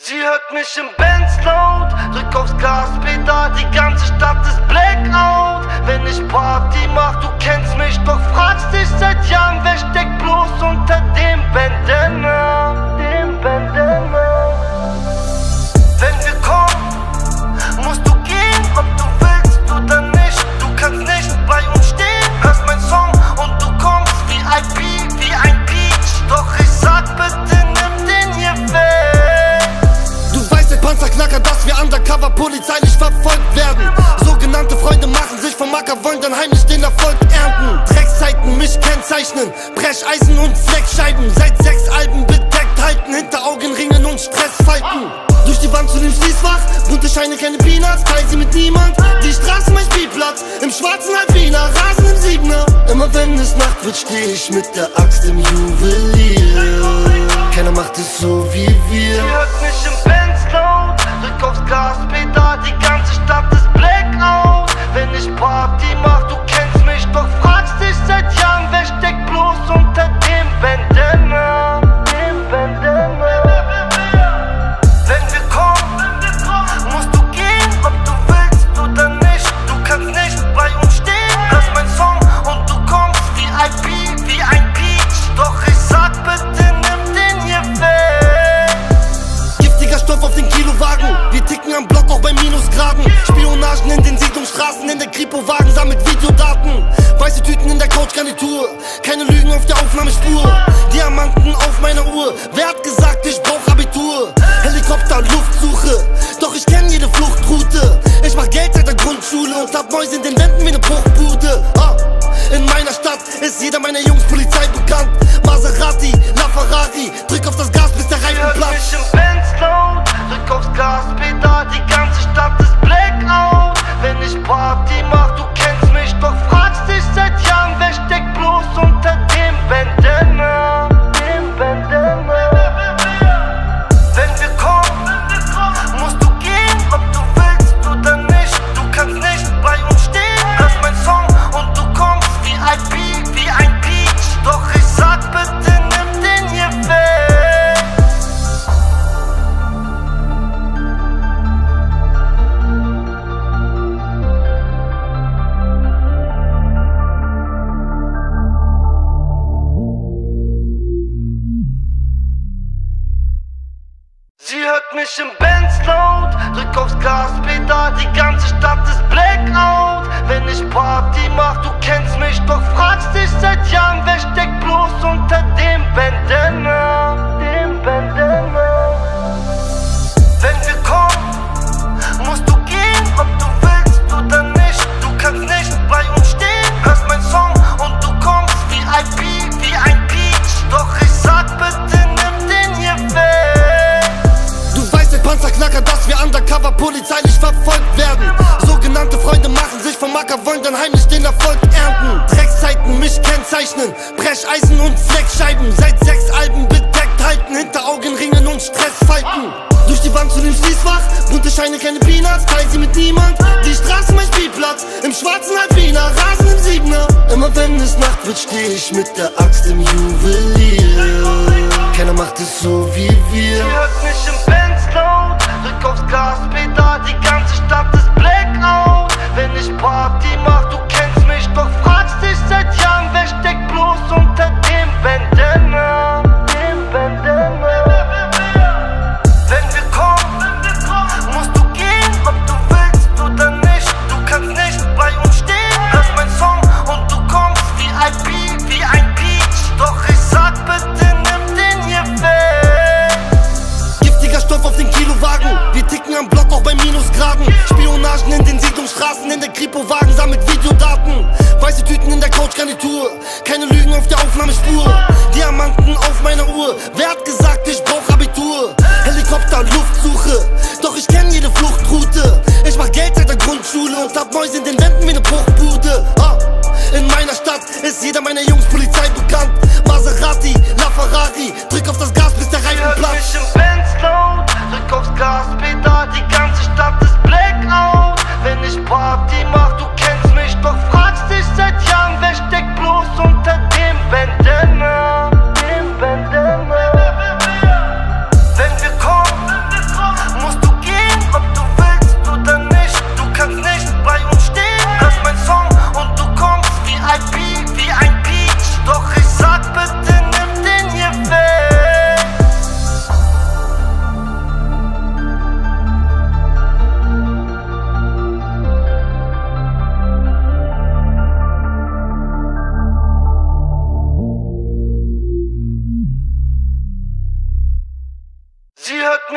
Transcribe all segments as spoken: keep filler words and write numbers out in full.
Sie hört mich im Benz laut, drück aufs Gaspedal, die ganze Stadt ist Blackout. Wenn ich Party mach, du kennst mich, doch fragst dich seit Jahren, wer steckt bloß unter dem Bandana, dem Bandana. Wenn wir kommen, musst du gehen, ob du willst oder nicht. Du kannst nicht bei uns stehen, hörst mein Song und du kommst wie I P, wie ein Beach. Doch ich sag bitte, nimm den hier weg. Du weißt, der Panzerknacker, dass wir undercover polizeilich verfolgt werden. Sogenannte Freunde machen sich vom Acker, wollen dann heimlich den Erfolg ernten. Dreckszeiten mich kennzeichnen, Brecheisen und Fleckscheiben. Seit sechs Alben bedeckt halten, hinter Augenringen und Stressfalten. Durch die Wand zu dem Schließfach, bunte Scheine, keine Peanuts, teil sie mit niemand. Die Straße mein Spielplatz, im schwarzen Halbwiener, Rasen im Siebener. Immer wenn es Nacht wird, steh ich mit der Axt im Juwelier. Keiner macht es so wie wir. Sie hört mich im Benz laut, drück aufs Gaspedal, die ganze Stadt ist Blackout. Wenn ich Party mach, du kennst mich, doch fragst dich seit Jahren, wer steckt bloß unter dem Bandana, dem Bandana. Wenn wir kommen, musst du gehen, ob du willst oder nicht. Du kannst nicht bei uns stehen, hörst mein Song und du kommst wie I P, wie ein Beach. Doch ich sag bitte, nimm den hier weg. Giftiger Stoff auf den Kilowagen, wir ticken am Block auch bei Minusgraden. Spionagen in den Siedlungsstraßen, in der Kripo-Wagen sammelt Videodaten. Weiße Tüten in der Couchgarnitur, keine Lügen auf der Aufnahmespur. Diamanten auf meiner Uhr, wer hat gesagt, ich brauch Abitur? Helikopter, Luftsuche, doch ich kenn jede Fluchtroute. Ich mach Geld seit der Grundschule und hab Mäuse in den Wänden wie ne Bruchbude. ah. In meiner Stadt ist jeder meiner Jungs Polizei bekannt. Maserati, LaFerrari, drück auf das Gas, bis der Reifen platzt. Ich im Benz laut, drück aufs Gaspedal, die ganze Stadt ist Blackout. Wenn ich Party mach, du kennst mich, doch fragst dich seit Jahren, wer steckt bloß unter dem Bandana, dem Bandana. Wenn wir kommen, musst du gehen, ob du willst oder nicht. Du kannst nicht bei uns stehen, hörst mein Song und du kommst wie I P, wie ein Beach. Doch ich sag bitte, nimm den hier weg. Sie hört mich im Benz laut, drück aufs Gaspedal, die ganze Stadt ist Blackout. Wenn ich Party mach, du kennst mich, doch fragst dich seit Jahren, wer steckt bloß unter dem Bandana, dem Bandana. Wenn wir kommen, musst du gehen, ob du willst oder nicht. Du kannst nicht bei uns stehen, hörst mein Song und du kommst wie I P, wie ein Beach. Doch ich sag bitte, nimm den hier weg. Du weißt, der Panzerknacker, dass wir undercover polizeilich verfolgt werden. Sogenannte Freunde machen sich vom Acker, wollen dann heimlich den Erfolg ernten. Dreckszeiten mich kennzeichnen, Brecheisen und Fleckscheiben. Seit sechs Alben bedeckt halten, hinter Augenringen und Stressfalten. Durch die Wand zu dem Schließfach, bunte Scheine, keine Peanuts, teil sie mit niemand. Die Straße mein Spielplatz, im schwarzen Halbwiener, Rasen im Siebener. Immer wenn es Nacht wird, steh ich mit der Axt im Juwelier. Keiner macht es so wie wir. Sie hört mich im Benz laut, drück aufs Gaspedal, die ganze Stadt ist Blackout. Wenn ich Party mach, du kennst mich, doch fragst dich seit Jahren, wer steckt bloß unter dem Bandana, dem Bandana. Wenn wir kommen, musst du gehen, ob du willst oder nicht. Du kannst nicht bei uns stehen, hörst mein Song und du kommst wie I P, wie ein Beach. Doch ich sag bitte, nimm den hier weg. Giftiger Stoff auf den Kilowagen, wir ticken am Block auch bei Minusgraden. Spionagen in den Siedlungsstraßen, in der Kripo-Wagen sammelt Videodaten. Weiße Tüten in der Couchgarnitur, keine Lügen auf der Aufnahmespur. Diamanten auf meiner Uhr, wer hat gesagt, ich brauch Abitur? Helikopter, Luftsuche, doch ich kenn jede Fluchtroute. Ich mach Geld seit der Grundschule und hab Mäuse in den Wänden wie ne Bruchbude. ah. In meiner Stadt ist jeder meiner Jungs Polizei bekannt. Maserati, LaFerrari, drück auf das Gas, bis der Reifen platzt. Ich im Benz laut, drück aufs Gaspedal, die ganze Stadt ist Blackout. Wenn ich Party mach, du kennst mich, doch fragst dich seit Jahren, wer steckt bloß unter dem Bandana, dem Bandana. Wenn wir kommen,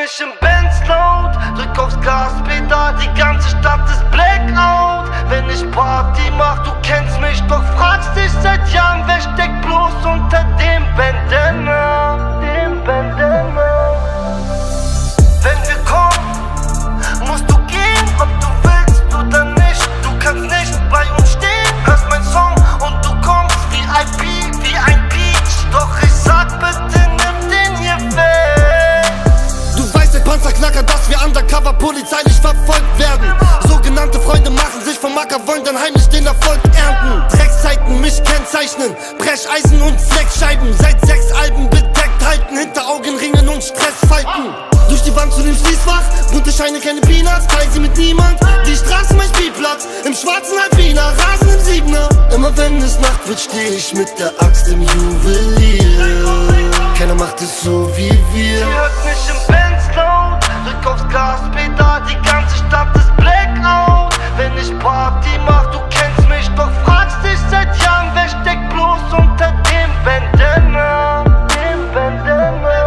mich im Benz-Load, drück aufs Gaspedal, die ganze Stadt ist Blackout. Wenn ich Party mach, du kennst mich, doch fragst dich seit Jahren, wer steckt bloß unter dem Bandana, dem Bandana. Wenn wir kommen, musst du gehen, ob du willst oder nicht. Du kannst nicht bei uns stehen, hörst mein Song und du kommst wie I P, wie ein Peach. Doch ich sag bitte, nimm den hier weg. Du weißt, der Panzerknacker, dass wir undercover polizeilich verfolgt werden. Sogenannte Freunde machen sich vom Acker, wollen dann heimlich den Erfolg ernten. Dreckszeiten mich kennzeichnen, Brecheisen und Fleckscheiben. Seit sechs Alben bedeckt halten, hinter Augenringen und Stressfalten. Durch die Wand zu dem Schließfach, bunte Scheine, keine Peanuts, teil sie mit niemand. Die Straße mein Spielplatz, im schwarzen Alpina, Rasen im Siebener. Immer wenn es Nacht wird, steh ich mit der Axt im Juwelier. Keiner macht es so wie wir. Sie hört mich im Benz-Load, drück aufs Gaspedal, die ganze Stadt ist Blackout. Wenn ich Party mach, du kennst mich, doch fragst dich seit Jahren, wer steckt bloß unter dem Bandana, dem Bandana.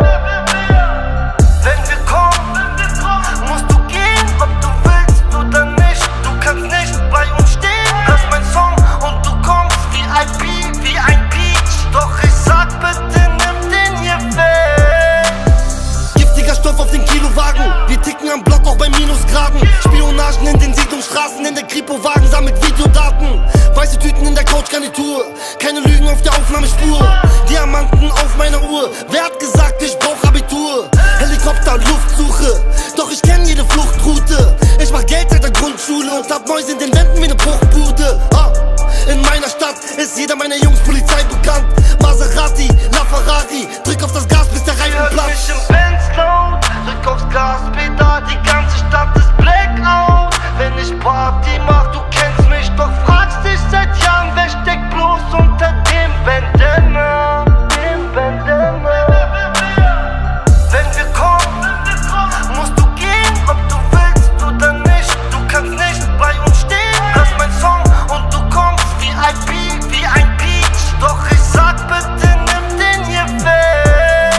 Wenn wir kommen, musst du gehen, ob du willst oder nicht. Du kannst nicht bei uns stehen, hörst mein Song und du kommst wie I P, wie ein Peach. Doch ich sag bitte, nimm den hier weg. Giftiger Stoff auf den Kilowagen, wir ticken am Block auch bei Minusgraden. Spionagen in den Siedlungsstraßen, in der Kripo-Wagen sammelt Videodaten. Weiße Tüten in der Couchgarnitur, keine Lügen auf der Aufnahmespur. Diamanten auf meiner Uhr, wer hat gesagt, ich brauch Abitur? Helikopter, Luftsuche, doch ich kenn jede Fluchtroute. Ich mach Geld seit der Grundschule und hab Mäuse in den Wänden wie ne Bruchbude. Ah, in meiner Stadt ist jeder meiner Jungs Polizei bekannt. Maserati, LaFerrari, drück auf das Gas, bis der Reifen platzt. Mich im Benz-Load, drück aufs Gaspedal, die ganze Stadt ist Blackout. Wenn ich Party mach, du kennst mich, doch fragst dich seit Jahren, wer steckt bloß unter dem Bandana, dem Bandana. Wenn wir kommen, musst du gehen, ob du willst oder nicht. Du kannst nicht bei uns stehen, hörst mein Song und du kommst wie I P, wie ein Peach. Doch ich sag bitte, nimm den hier weg.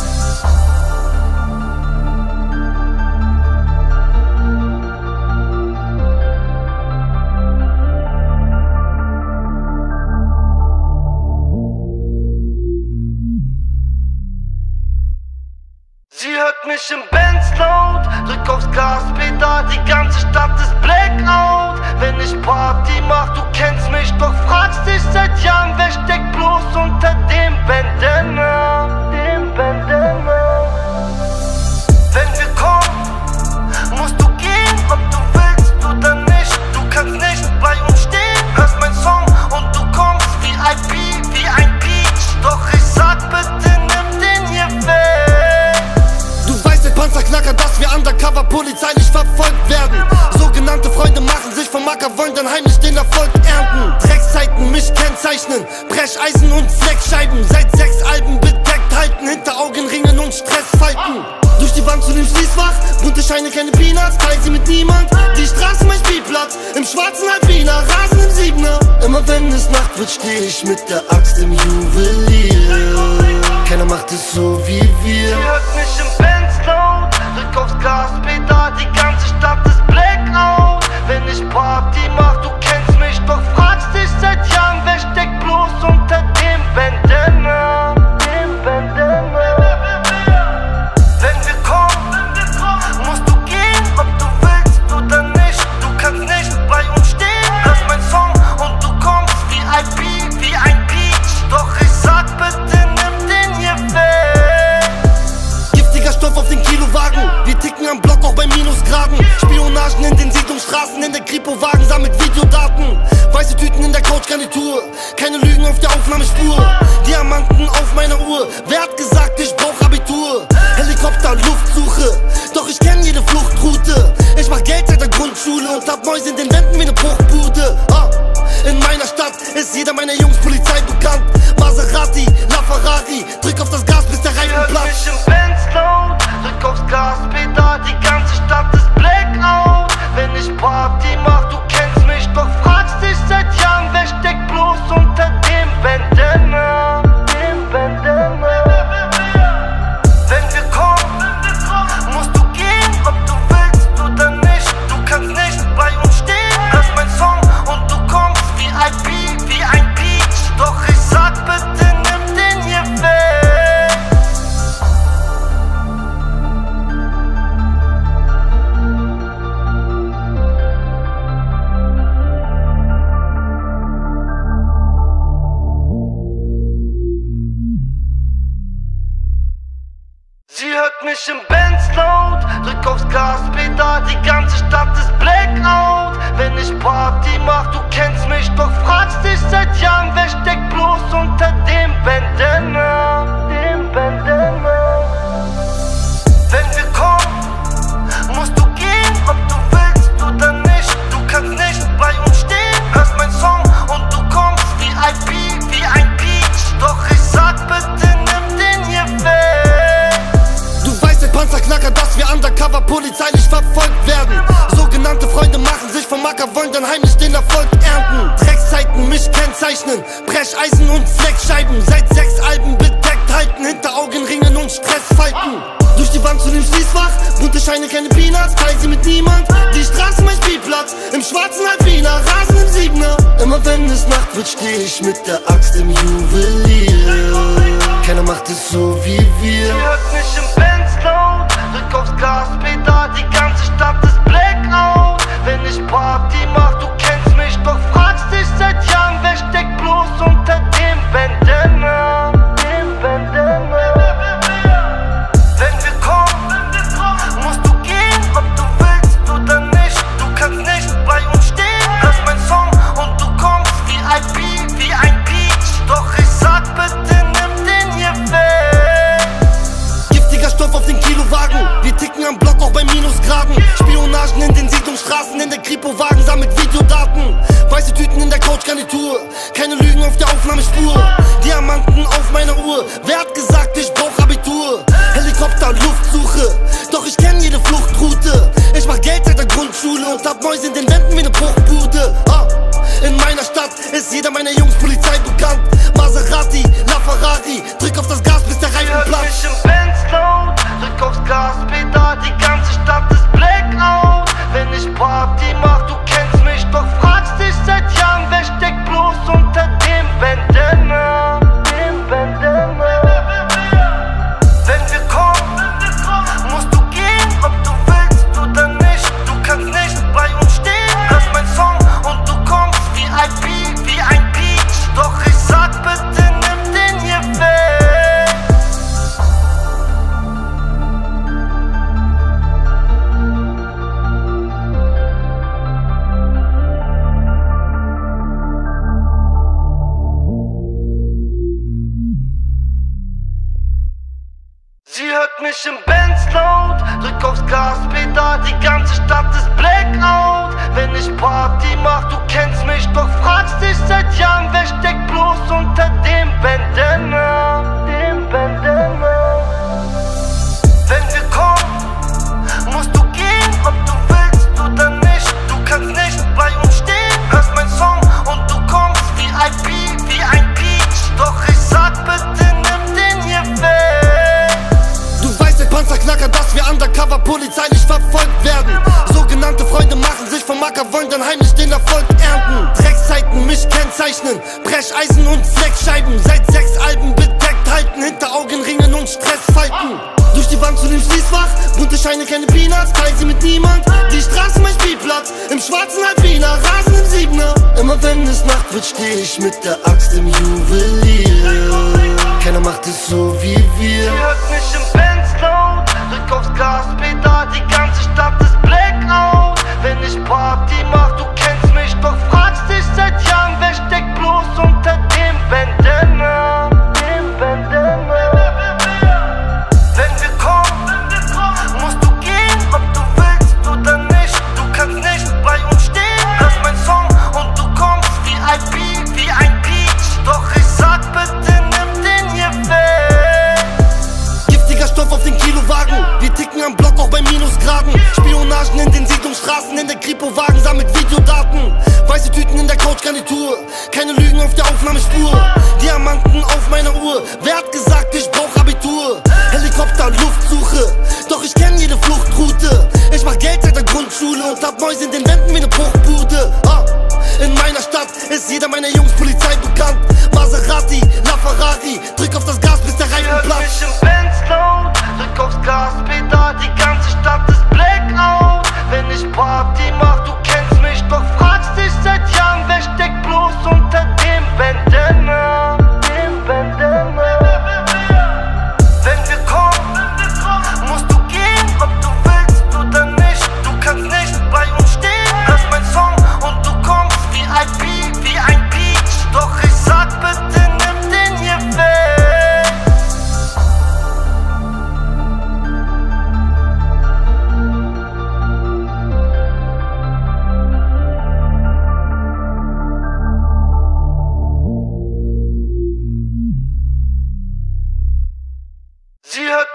Sie hört mich im Benz-Load, drück aufs Gaspedal, die ganze Stadt ist Blackout. Wenn ich Party mach, du kennst mich, doch fragst dich seit Jahren, wer steckt bloß unter dem Bandana, dem Bandana. Wenn wir kommen, musst du gehen, ob du willst oder nicht. Du kannst nicht bei uns stehen, hörst mein Song und du kommst wie I P, wie ein Peach. Doch ich sag bitte, nimm den hier weg. Du weißt, der Panzerknacker, dass wir undercover polizeilich verfolgt werden. Sogenannte Freunde machen sich vom Acker, wollen dann heimlich den Erfolg ernten. Dreckszeiten mich kennzeichnen, Brecheisen und Fleckscheiben. Seit sechs Alben bedeckt halten, hinter Augenringen und Stressfalten. Durch die Wand zu dem Schließfach, bunte Scheine, keine Peanuts, teil sie mit niemand. Die Straße mein Spielplatz, im schwarzen Alpina, Rasen im Siebener. Immer wenn es Nacht wird, steh ich mit der Axt im Juwelier. Keiner macht es so wie wir. Sie hört mich im Benz-Load, drück aufs Gaspedal, die ganze Stadt ist Blackout. Wenn ich Party mach, du kennst mich, doch fragst dich seit Jahren, wer steckt bloß unter dem Bandana, dem Bandana. Wenn wir kommen, musst du gehen, ob du willst oder nicht. Du kannst nicht bei uns stehen, hörst mein Song und du kommst wie I P, wie ein Peach. Doch ich sag bitte, nimm den hier weg. Giftiger Stoff auf den Kilowagen, wir ticken am Block auch bei Minusgraden. Spionagen in den Siedlungsstraßen, in der Kripo-Wagen sammelt Videodaten. Weiße Tüten in der Couchgarnitur, keine Lügen auf der Aufnahmespur. Diamanten auf meiner Uhr, wer hat gesagt, ich brauch Abitur? Helikopter, Luftsuche, doch ich kenn jede Fluchtroute. Ich mach Geld seit der Grundschule und hab Mäuse in den Wänden wie ne Bruchbude. Ah, in meiner Stadt ist jeder meiner Jungs Polizei bekannt. Maserati, LaFerrari, drück auf das Gas, bis der Reifen platzt. Mich im Benz-Load, drück aufs Gaspedal, die ganze Stadt ist Blackout. Wenn ich Party mach, du kennst mich, doch fragst dich seit Jahren, wer steckt bloß unter dem Bandana, dem Bandana. Wenn wir kommen, musst hört mich im Benz laut, drück aufs Gaspedal, die ganze Stadt ist Blackout. Wenn ich Party mach, du kennst mich, doch fragst dich seit Jahren, wer steckt bloß unter dem Bandana, dem Bandana. Wenn wir kommen, musst du gehen, ob du willst oder nicht. Du kannst nicht bei uns stehen, hörst mein Song und du kommst wie I P, wie ein Peach. Doch ich sag bitte, nimm den hier weg. Du weißt, der Panzerknacker, dass wir undercover polizeilich verfolgt werden. Sogenannte Freunde machen sich vom Acker, wollen dann heimlich den Erfolg ernten. Dreckszeiten mich kennzeichnen, Brecheisen und Fleckscheiben. Seit sechs Alben bedeckt halten, hinter Augenringen und Stressfalten. Durch die Wand zu dem Schließfach, bunte Scheine, keine Peanuts, teil sie mit niemand. Die Straße mein Spielplatz, im schwarzen Alpina, Rasen im Siebener. Immer wenn es Nacht wird, steh ich mit der Axt im Juwelier. Keiner macht es so wie wir. Sie hört mich im Benz laut, drück aufs Gaspedal, die ganze Stadt ist Blackout. Wenn ich Party mach, du kennst mich, doch fragst dich seit Jahren, wer steckt bloß unter dem Bandana, dem Bandana. Wenn wir kommen, musst du gehen, ob du willst oder nicht. Du kannst nicht bei uns stehen, hörst mein Song und du kommst wie I P, wie ein Peach. Doch ich sag bitte, nimm den hier weg. Giftiger Stoff auf den Kilowagen, wir ticken am Block auch bei Minusgraden. Spionagen in den Siedlungsstraßen, in der Kripo-Wagen sammelt Videodaten. Weiße Tüten in der Couchgarnitur, keine Lügen auf der Aufnahmespur. Diamanten auf meiner Uhr, wer hat gesagt, ich brauch Abitur? Helikopter, Luftsuche, doch ich kenn jede Fluchtroute. Ich mach Geld seit der Grundschule und hab Mäuse in den Wänden wie ne Bruchbude. Ah, in meiner Stadt ist jeder meiner Jungs Polizei bekannt. Maserati, LaFerrari, drück auf das Gas, bis der Reifen Hört platzt. mich im Benz laut, drück aufs Gaspedal, die ganze Stadt ist Blackout. Wenn ich Party mach, du kennst mich, doch fragst dich seit Jahren, wer steckt bloß unter dem Bandana, dem Bandana. Wenn wir kommen, musst du gehen, ob du willst oder nicht. Du kannst nicht bei uns stehen, hörst mein Song und du kommst wie I P, wie ein Peach. Doch ich sag bitte, nimm den hier weg. Sie hört mich im Benz laut, drück aufs Gaspedal, die ganze Stadt ist Blackout. Wenn ich Party mach, du kennst mich, doch fragst dich seit Jahren, wer steckt bloß unter dem Bandana, dem Bandana. Wenn wir kommen, musst du gehen, ob du willst oder nicht. Du kannst nicht bei uns stehen, hörst mein Song und du kommst wie I P, wie ein Peach. Doch ich sag bitte, nimm den hier weg. Du weißt, der Panzerknacker, dass wir undercover polizeilich verfolgt werden. Sogenannte Freunde machen sich vom Acker, wollen dann heimlich den Erfolg ernten. Dreckszeiten mich kennzeichnen, Brecheisen und Fleckscheiben. Seit sechs Alben bedeckt halten, hinter Augenringen und Stressfalten. Durch die Wand zu dem Schließfach, bunte Scheine, keine Peanuts, teil sie mit niemand. Die Straße mein Spielplatz, im schwarzen Alpina, Rasen im Siebener. Immer wenn es Nacht wird, steh ich mit der Axt im Juwelier. Keiner macht es so wie wir. Sie hört mich im Benz laut, drück aufs Gaspedal, die ganze Stadt ist Blackout. Wenn ich Party mach, du kennst mich, doch fragst dich seit Jahren, wer steckt bloß unter dem Bandana, dem Bandana. Wenn wir kommen, musst du gehen, ob du willst oder nicht. Du kannst nicht bei uns stehen, hörst mein Song und du kommst wie I P, wie ein Peach. Doch ich sag bitte, nimm den hier weg. Giftiger Stoff auf den Kilowagen, wir ticken am Block auch bei Minusgraden. Spionagen in den Siedlungsstraßen, in der Kripo-Wagen sammelt Videodaten. Weiße Tüten in der Couchgarnitur, keine Lügen auf der Aufnahmespur. Diamanten auf meiner Uhr, wer hat gesagt, ich brauch Abitur? Helikopter, Luftsuche, doch ich kenn jede Fluchtroute. Ich mach Geld seit der Grundschule und hab Mäuse in den Wänden wie ne Bruchbude. Ah, in meiner Stadt ist jeder meiner Jungs Polizei bekannt. Maserati, LaFerrari, drück auf das Gas, bis der Reifen Hört platzt. mich im Benz laut, drück aufs Gaspedal, die ganze Stadt ist Blackout. Wenn ich Party mach, du kennst mich, doch fragst dich seit Jahren, wer steckt bloß unter dem Bandana, dem Bandana. Wenn wir kommen,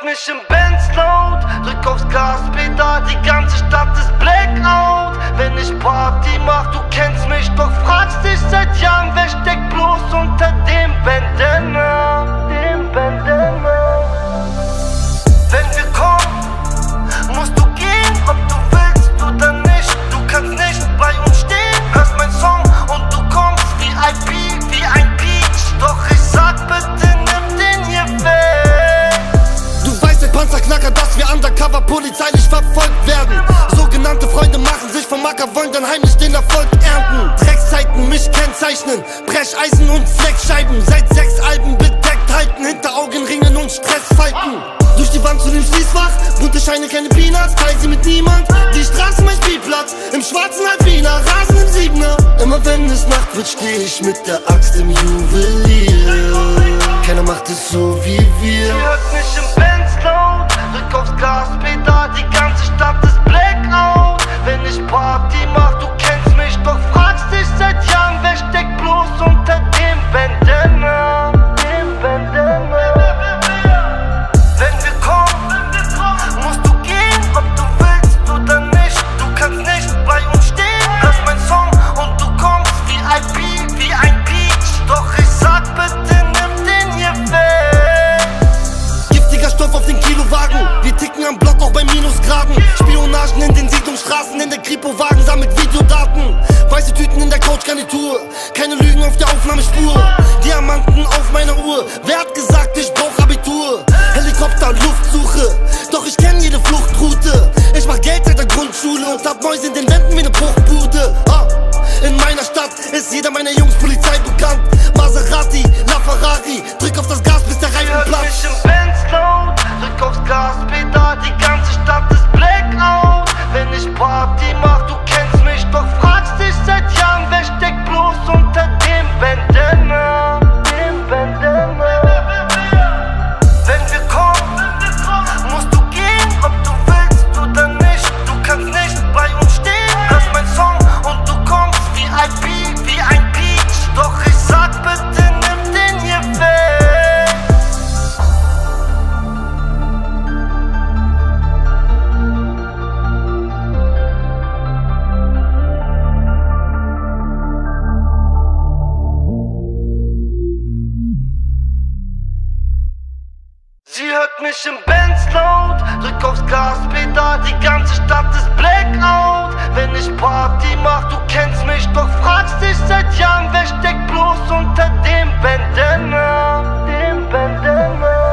mich im Benz-Load, drück aufs Gaspedal, die ganze Stadt ist Blackout. Wenn ich Party mach, du kennst mich, doch fragst dich seit Jahren, wer steckt bloß unter dem Bandana, dem Bandana. Wenn wir kommen, musst du gehen, ob du willst oder nicht. Du kannst nicht bei uns stehen, hörst mein Song und du kommst wie I P, wie ein Beach. Doch ich sag bitte, nimm den hier weg. Du weißt, der Panzerknacker, dass wir undercover polizeilich verfolgt werden. Sogenannte Freunde machen sich vom Acker, wollen dann heimlich den Erfolg ernten. Dreckszeiten mich kennzeichnen, Brecheisen und Fleckscheiben. Seit sechs Alben bedeckt halten, hinter Augenringen und Stressfalten. Durch die Wand zu dem Schließfach, bunte Scheine, keine Peanuts, teil sie mit niemand. Die Straße mein Spielplatz, im schwarzen Alpina, Rasen im Siebener. Immer wenn es Nacht wird, steh ich mit der Axt im Juwelier. Keiner macht es so wie wir. Sie hört mich im Benz-Load, drück aufs Gaspedal, die ganze Stadt ist Blackout. Wenn ich Party mach, du kennst mich, doch fragst dich seit Jahren, wer steckt bloß unter dem Bandana, dem Bandana. Wenn wir kommen, musst du gehen, ob du willst oder nicht. Du kannst nicht bei uns stehen, hörst mein Song und du kommst wie I P, wie ein Beach. Doch ich sag bitte, nimm den hier weg. Giftiger Stoff auf den Kilowagen, wir ticken am Block auch bei Minusgraden. Spionagen in den Siedlungsstraßen, in der Kripo-Wagen sammelt Videodaten. Weiße Tüten in der Couchgarnitur, keine Lügen auf der Aufnahmespur. Diamanten auf meiner Uhr, wer hat gesagt, ich brauch Abitur? Helikopter, Luftsuche, doch ich kenn jede Fluchtroute. Ich mach Geld seit der Grundschule und hab Mäuse in den Wänden wie ne Bruchbude. Ah, in meiner Stadt ist jeder meiner Jungs Polizei bekannt. Maserati, LaFerrari, drück auf das Gas, bis der Reifen platzt. Ich im Benz-Load, drück aufs Gaspedal, die ganze Stadt ist Blackout. Wenn ich Party mach, du kennst mich, doch fragst dich seit Jahren, wer steckt bloß unter dem Bandana, dem Bandana. Wenn wir kommen, musst du gehen, ob du willst oder nicht. Du kannst nicht bei uns stehen, hörst mein Song und du kommst wie I P, wie ein Beach. Doch ich sag bitte, nimm den hier weg. Sie hört mich im Benz-Load, drück aufs Gaspedal, die ganze Stadt ist Blackout. Wenn ich Party mach, du kennst mich, doch fragst dich seit Jahren, wer steckt bloß unter dem Bandana, dem Bandana.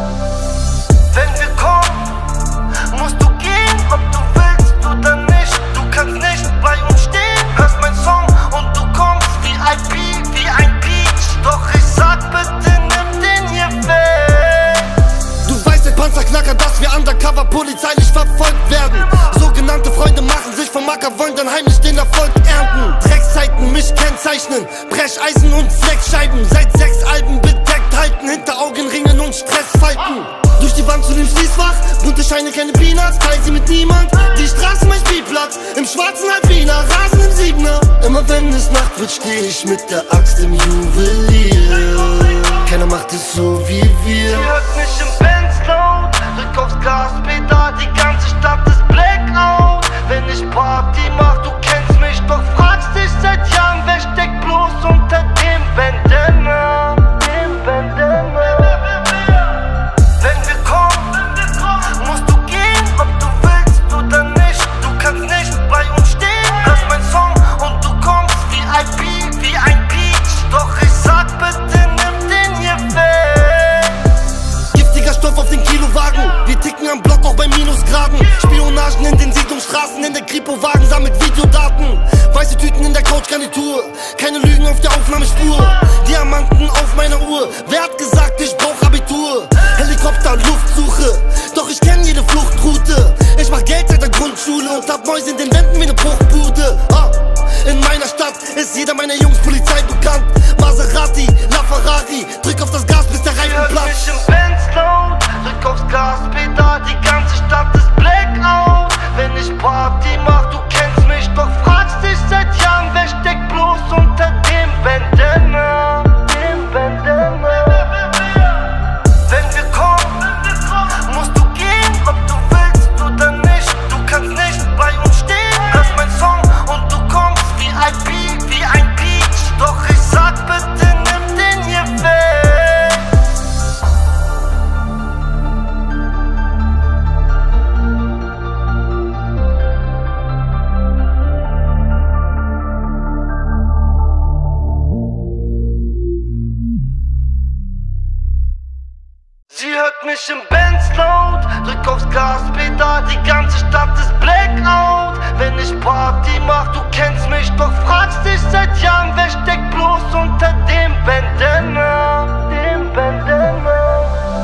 Wenn wir kommen, musst du gehen, ob du willst oder nicht. Du kannst nicht bei uns stehen, hörst mein Song und du kommst wie I P, wie ein Beach. Doch ich sag bitte, nimm den hier weg. Du weißt, der Panzerknacker, dass wir undercover polizeilich verfolgt werden. Sogenannte Freunde machen sich vom Acker, wollen dann heimlich den Erfolg ernten. Dreckszeiten mich kennzeichnen, Brecheisen und Fleckscheiben. Seit sechs Alben bedeckt halten, hinter Augenringen und Stressfalten. Durch die Wand zu dem Schließfach, bunte Scheine, keine Peanuts, teil sie mit niemand. Die Straße mein Spielplatz, im schwarzen Alpina, Rasen im Siebener. Immer wenn es Nacht wird, steh ich mit der Axt im Juwelier. Keiner macht es so wie wir. Sie hört mich im Benz-Load, drück aufs Gaspedal, die ganze Stadt ist Blackout. Wenn ich Party mach, du kennst mich, doch fragst dich seit Jahren, wer steckt bloß unter dem Bandana, dem Bandana. Wenn wir kommen, musst du gehen, ob du willst oder nicht. Du kannst nicht bei uns stehen, hörst mein Song und du kommst wie I P, wie ein Beach. Doch ich sag bitte, nimm den hier weg. Giftiger Stoff auf den Kilowagen, wir ticken am Block auch bei Minusgraden. Spionagen in den Siedlungsstraßen, in der Kripo-Wagen sammelt Videodaten. Weiße Tüten in der Couchgarnitur, keine Lügen auf der Aufnahmespur. Diamanten auf meiner Uhr, wer hat gesagt, ich brauch Abitur? Helikopter, Luftsuche, doch ich kenn jede Fluchtroute. Ich mach Geld seit der Grundschule und hab Mäuse in den Wänden wie ne Bruchbude. Ah, in meiner Stadt ist jeder meiner Jungs Polizei bekannt. Maserati, LaFerrari, drück auf das Gas, bis der Reifen platzt. Ich im Benz-Load, drück aufs Gaspedal, die ganze Stadt ist Blackout. Wenn ich Party mach, du kennst mich, doch fragst dich seit Jahren, wer steckt bloß unter dem Bandana, dem Bandana. Wenn wir kommen, musst mich im Benz laut, drück aufs Gaspedal, die ganze Stadt ist Blackout. Wenn ich Party mach, du kennst mich, doch fragst dich seit Jahren, wer steckt bloß unter dem Bandana, dem Bandana.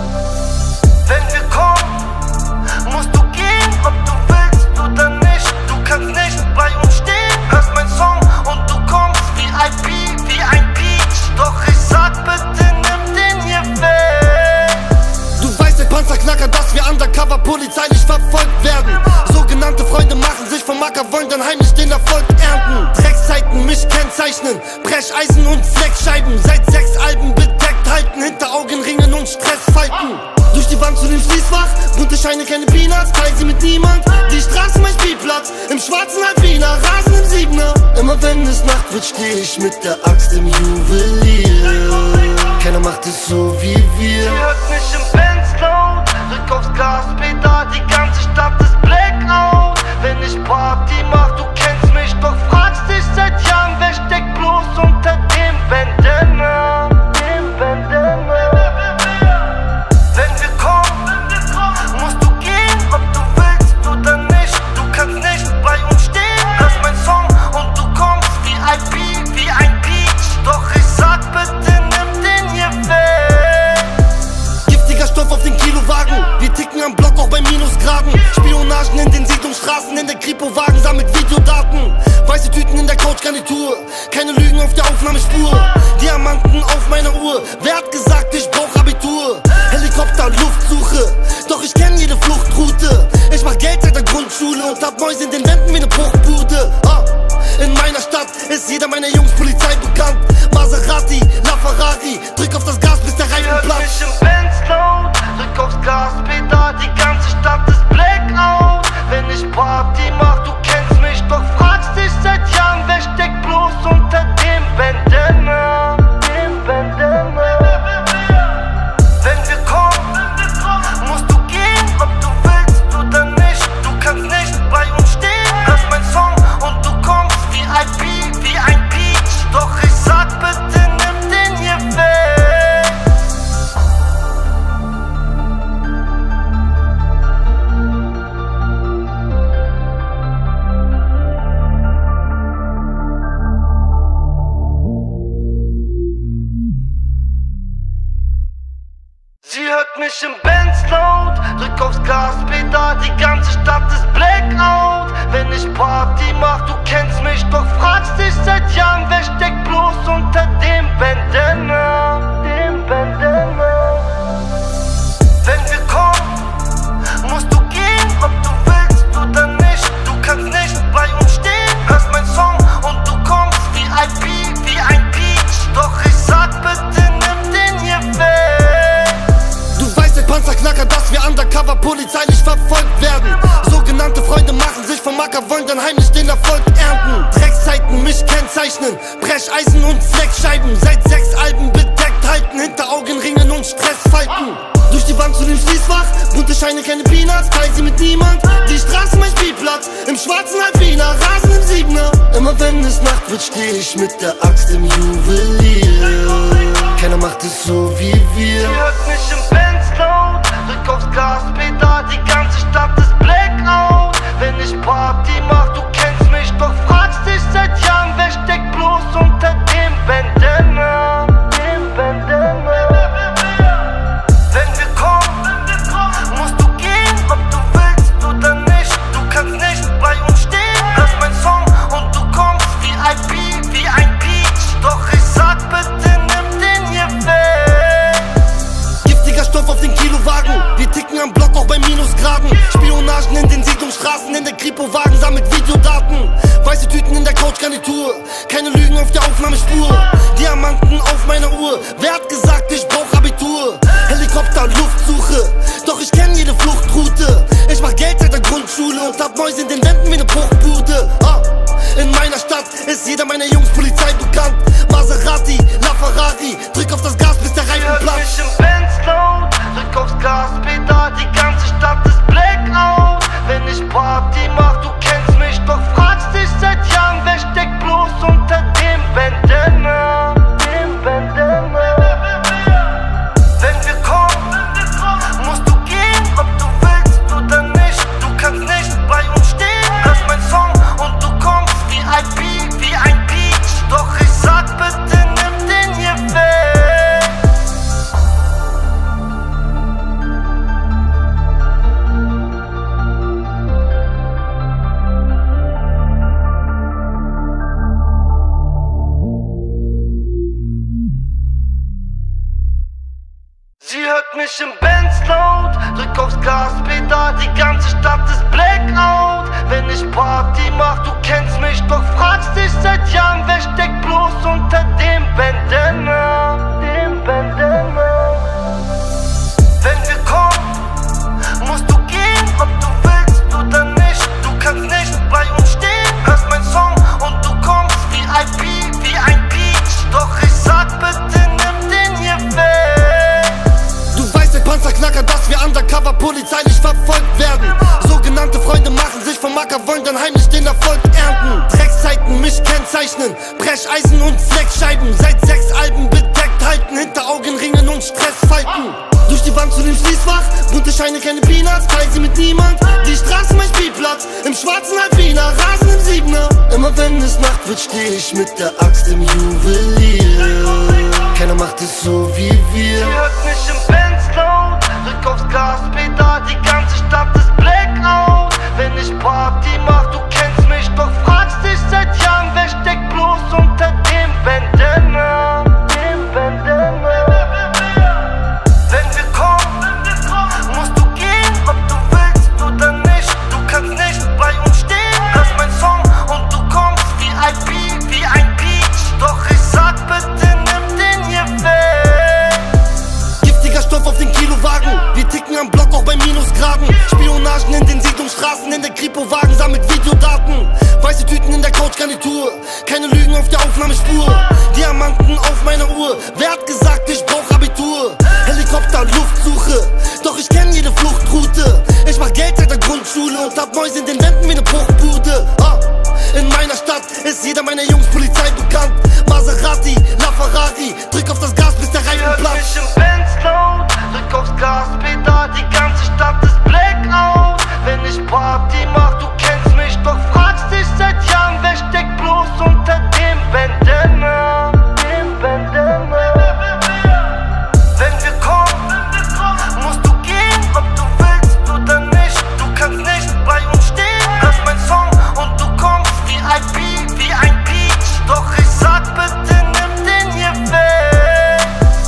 Wenn wir kommen, musst du gehen, ob du willst oder nicht. Du kannst nicht bei uns stehen, hörst mein Song und du kommst wie I P, wie ein Peach. Doch ich sag bitte, nimm den hier weg. Du weißt, der Panzerknacker, dass wir undercover polizeilich verfolgt werden. Sogenannte Freunde machen sich vom Acker, wollen dann heimlich den Erfolg ernten. Dreckszeiten mich kennzeichnen, Brecheisen und Fleckscheiben. Seit sechs Alben bedeckt halten, hinter Augenringen und Stressfalten. Durch die Wand zu dem Schließfach, bunte Scheine, keine Peanuts, teil sie mit niemand. Die Straße mein Spielplatz, im schwarzen Halbwiener, Rasen im Siebener. Immer wenn es Nacht wird, steh ich mit der Axt im Juwelier. Keiner macht es so wie wir. Sie hört mich im Benz laut, drück aufs Gaspedal, die ganze Stadt ist Blackout. Wenn ich Party mach, du kennst mich, doch fragst dich seit Jahren, wer steckt bloß unter dem Bandana, dem Bandana. Wenn wir kommen, musst du gehen, ob du willst oder nicht. Du kannst nicht bei uns stehen, hörst mein Song und du kommst wie I P, wie ein Peach. Doch ich sag bitte, nimm den hier weg. Giftiger Stoff auf den Kilowagen, wir ticken am Block auch bei Minusgraden. Spionagen in den Siedlungsstraßen, in der Kripo-Wagen sammelt Videodaten. Weiße Tüten in der Couchgarnitur, keine Lügen auf der Aufnahmespur. Diamanten auf meiner Uhr, wer hat gesagt, ich brauch Abitur? Helikopter, Luftsuche, doch ich kenn jede Fluchtroute. Ich mach Geld seit der Grundschule und hab Mäuse in den Wänden wie ne Bruchbude. Ah, in meiner Stadt ist jeder meiner Jungs Polizei bekannt. Maserati, LaFerrari, drück auf das Gas, bis der Reifen Hört platzt. mich im Benz laut, drück aufs Gaspedal, die ganze Stadt ist Blackout. Wenn ich Party mach, du kennst mich, doch fragst dich seit Jahren, wer steckt bloß unter dem Bandana, dem Bandana. Wenn wir kommen, musst du gehen, ob du willst oder nicht. Du kannst nicht bei uns stehen, hörst mein Song und du kommst wie I P, wie ein Peach. Doch ich sag bitte, nimm den hier weg. Sie hört mich im Benz laut, drück aufs Gaspedal, die ganze Stadt ist Blackout. Wenn ich Party mach, du kennst mich, doch fragst dich seit Jahren, wer steckt bloß unter dem Bandana, dem Bandana. Wenn wir kommen, musst du gehen, ob du willst oder nicht. Du kannst nicht bei uns stehen, hörst mein Song und du kommst wie I P, wie ein Peach. Doch ich sag bitte, nimm den hier weg. Du weißt, der Panzerknacker, dass wir undercover polizeilich verfolgt werden. Sogenannte Freunde machen sich vom Acker, wollen dann heimlich den Erfolg ernten. Dreckszeiten mich kennzeichnen, Brecheisen und Fleckscheiben. Seit sechs Alben bedeckt halten, hinter Augenringen und Stressfalten. Durch die Wand zu dem Schließfach, bunte Scheine, keine Peanuts, teil sie mit niemand. Die Straße mein Spielplatz, im schwarzen Halbwiener, Rasen im Siebener. Immer wenn es Nacht wird, steh ich mit der Axt im Juwelier. Keiner macht es so wie wir. Sie hört mich im Benz laut, drück aufs Gaspedal, die ganze Stadt ist Blackout. Wenn ich Party mach, du kennst mich, doch fragst dich seit Jahren, wer steckt bloß unter dem Bandana, dem Bandana. Wenn wir kommen, musst du gehen, ob du willst oder nicht. Du kannst nicht bei uns stehen, hörst mein Song und du kommst wie I P, wie ein Peach. Doch ich sag bitte, nimm den hier weg. Giftiger Stoff auf den Kilowagen, wir ticken am Block auch bei Minusgraden. Spionagen in den Siedlungsstraßen, in der Kripo-Wagen sammelt Videodaten. Weiße Tüten in der Couchgarnitur, keine Lügen auf der Aufnahmespur. Diamanten auf meiner Uhr, wer hat gesagt, ich brauch Abitur? Helikopter, Luftsuche, doch ich kenn jede Fluchtroute. Ich mach Geld seit der Grundschule und hab Mäuse in den Wänden wie ne Bruchbude. Ah, in meiner Stadt ist jeder meiner Jungs Polizei bekannt. Maserati, LaFerrari, drück auf das Gas, bis der Reifen Hört platzt. mich im Benz laut, drück aufs Gaspedal, die ganze Stadt ist Blackout. Wenn ich Party mach, du kennst mich, doch fragst dich seit Jahren, wer steckt bloß unter dem Bandana, dem Bandana. Wenn wir kommen, musst hört mich im Benz laut, drück aufs Gaspedal, die ganze Stadt ist Blackout. Wenn ich Party mach, du kennst mich, doch fragst dich seit Jahren, wer steckt bloß unter dem Bandana, dem Bandana. Wenn wir kommen, musst du gehen, ob du willst oder nicht. Du kannst nicht bei uns stehen, hörst mein Song und du kommst wie I P, wie ein Beach. Doch ich sag bitte, nimm den hier weg. Du weißt, der Panzerknacker, dass wir undercover polizeilich verfolgt werden. Sogenannte Freunde machen sich vom Acker, wollen dann heimlich den Erfolg ernten. Dreckszeiten mich kennzeichnen, Brecheisen und Fleckscheiben. Seit sechs Alben bedeckt halten, hinter Augenringen und Stressfalten. Durch die Wand zu dem Schließfach, bunte Scheine, keine Peanuts, teil sie mit niemand. Die Straße mein Spielplatz, im schwarzen Alpina, Rasen im Siebener. Immer wenn es Nacht wird, steh ich mit der Axt im Juwelier. Keiner macht es so wie wir. Sie hört mich im Benz laut, drück aufs Gaspedal, die ganze Stadt ist Blackout. Wenn ich Party mach, du kennst mich, doch fragst dich seit Jahren, wer steckt bloß unter dem Bandana, dem Bandana. Wenn wir kommen, musst du gehen, ob du willst oder nicht. Du kannst nicht bei uns stehen, hörst mein Song und du kommst wie I P, wie ein Beach. Doch ich sag bitte, nimm den hier weg. Giftiger Stoff auf den Kilowagen, wir ticken am Block auch bei Minusgraden. Spionagen in den Siedlungsstraßen, in der Kripo-Wagen sammelt Videodaten. Weiße Tüten in der Couchgarnitur, keine Lügen auf der Aufnahmespur. Diamanten auf meiner Uhr, wer hat gesagt, ich brauch Abitur? Helikopter, Luftsuche, doch ich kenn jede Fluchtroute. Ich mach Geld seit der Grundschule und hab Mäuse in den Wänden wie ne Bruchbude. Ah, in meiner Stadt ist jeder meiner Jungs Polizei bekannt. Maserati, LaFerrari, drück auf das Gas, bis der Reifen platzt. Ich im Benz laut, drück aufs Gaspedal, die ganze Stadt ist Blackout. Wenn ich Party mach, du kennst mich, doch fragst dich seit Jahren, wer steckt bloß unter dem Bandana, dem Bandana. Wenn wir kommen, musst du gehen, ob du willst oder nicht. Du kannst nicht bei uns stehen, hörst mein Song und du kommst wie I P, wie ein Beach. Doch ich sag bitte, nimm den hier weg.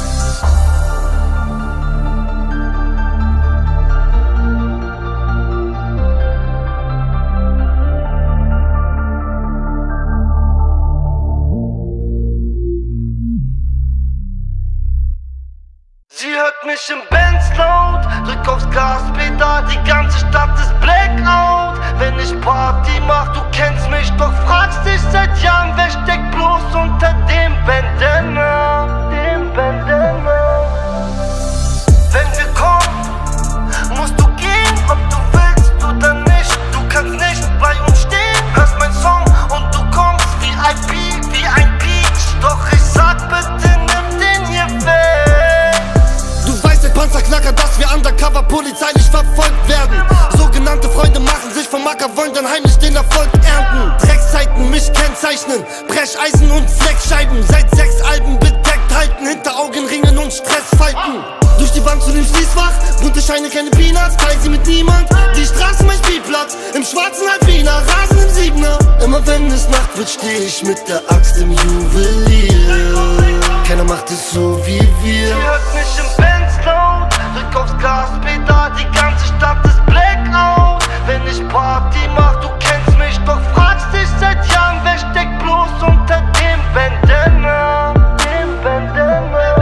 Sie hört mich im Benz laut, drück aufs Gaspedal, die ganze Stadt ist Blackout. Wenn ich Party mach, du kennst mich, doch fragst dich seit Jahren, wer steckt bloß unter dem Bandana, dem Bandana. Wenn wir kommen, musst du gehen, ob du willst oder nicht. Du kannst nicht bei uns stehen, hörst mein Song und du kommst wie I P, wie ein Beach. Doch ich sag bitte, nimm den hier weg. Du weißt, der Panzerknacker, dass wir undercover polizeilich verfolgt werden. Sogenannte Freunde machen sich vom Acker, wollen dann heimlich den Erfolg ernten. Dreckszeiten mich kennzeichnen, Brecheisen und Fleckscheiben. Seit sechs Alben bedeckt halten, hinter Augenringen und Stressfalten. Durch die Wand zu dem Schließfach, bunte Scheine, keine Peanuts, teil sie mit niemand. Die Straße mein Spielplatz, im schwarzen Alpina, Rasen im Siebener. Immer wenn es Nacht wird, steh ich mit der Axt im Juwelier. Keiner macht es so wie wir. Sie hört mich im Benz laut, drück aufs Gaspedal, die ganze Stadt ist Blackout. Wenn ich Party mach, du kennst mich, doch fragst dich seit Jahren, wer steckt bloß unter dem Bandana, dem Bandana.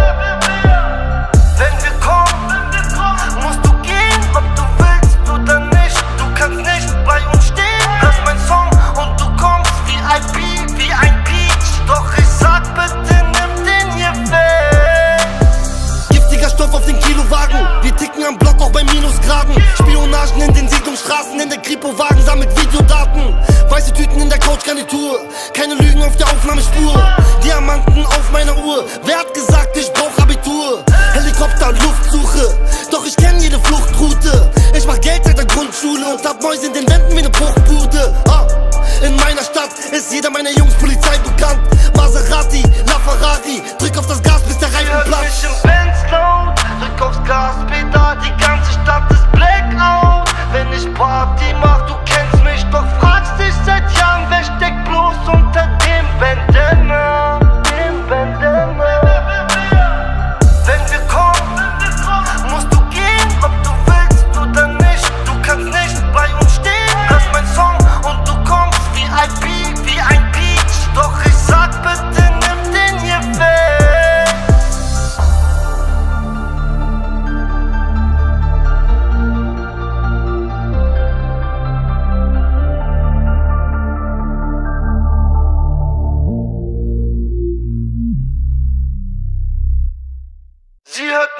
Wenn wir kommen, musst du gehen, ob du willst oder nicht. Du kannst nicht bei uns stehen, hörst mein Song und du kommst wie I P, wie ein Beach. Doch ich sag bitte, nimm den hier weg. Giftiger Stoff auf den Kilowagen, wir ticken am Block auch bei Minusgraden. Spionagen in den Siedlungsstraßen, in der Kripo-Wagen sammelt Videodaten. Weiße Tüten in der Couchgarnitur, keine Lügen auf der Aufnahmespur. Diamanten auf meiner Uhr, wer hat gesagt, ich brauch Abitur? Helikopter, Luftsuche, doch ich kenn jede Fluchtroute. Ich mach Geld seit der Grundschule und hab Mäuse in den Wänden wie ne Bruchbude. Ah, in meiner Stadt ist jeder meiner Jungs Polizei bekannt. Maserati, LaFerrari, drück auf das Gas, bis der Reifen platzt. Ich im Benz laut, drück aufs Gaspedal, die ganze Stadt ist Blackout. Wenn ich Party mach, du kennst mich, doch fragst dich seit Jahren, wer steckt bloß unter dem Bandana, dem Bandana. Wenn wir kommen,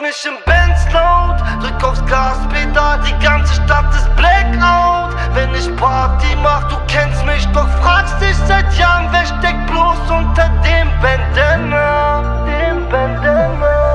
mich im Benz laut, drück aufs Gaspedal, die ganze Stadt ist Blackout. Wenn ich Party mach, du kennst mich, doch fragst dich seit Jahren, wer steckt bloß unter dem Bandana, dem Bandana.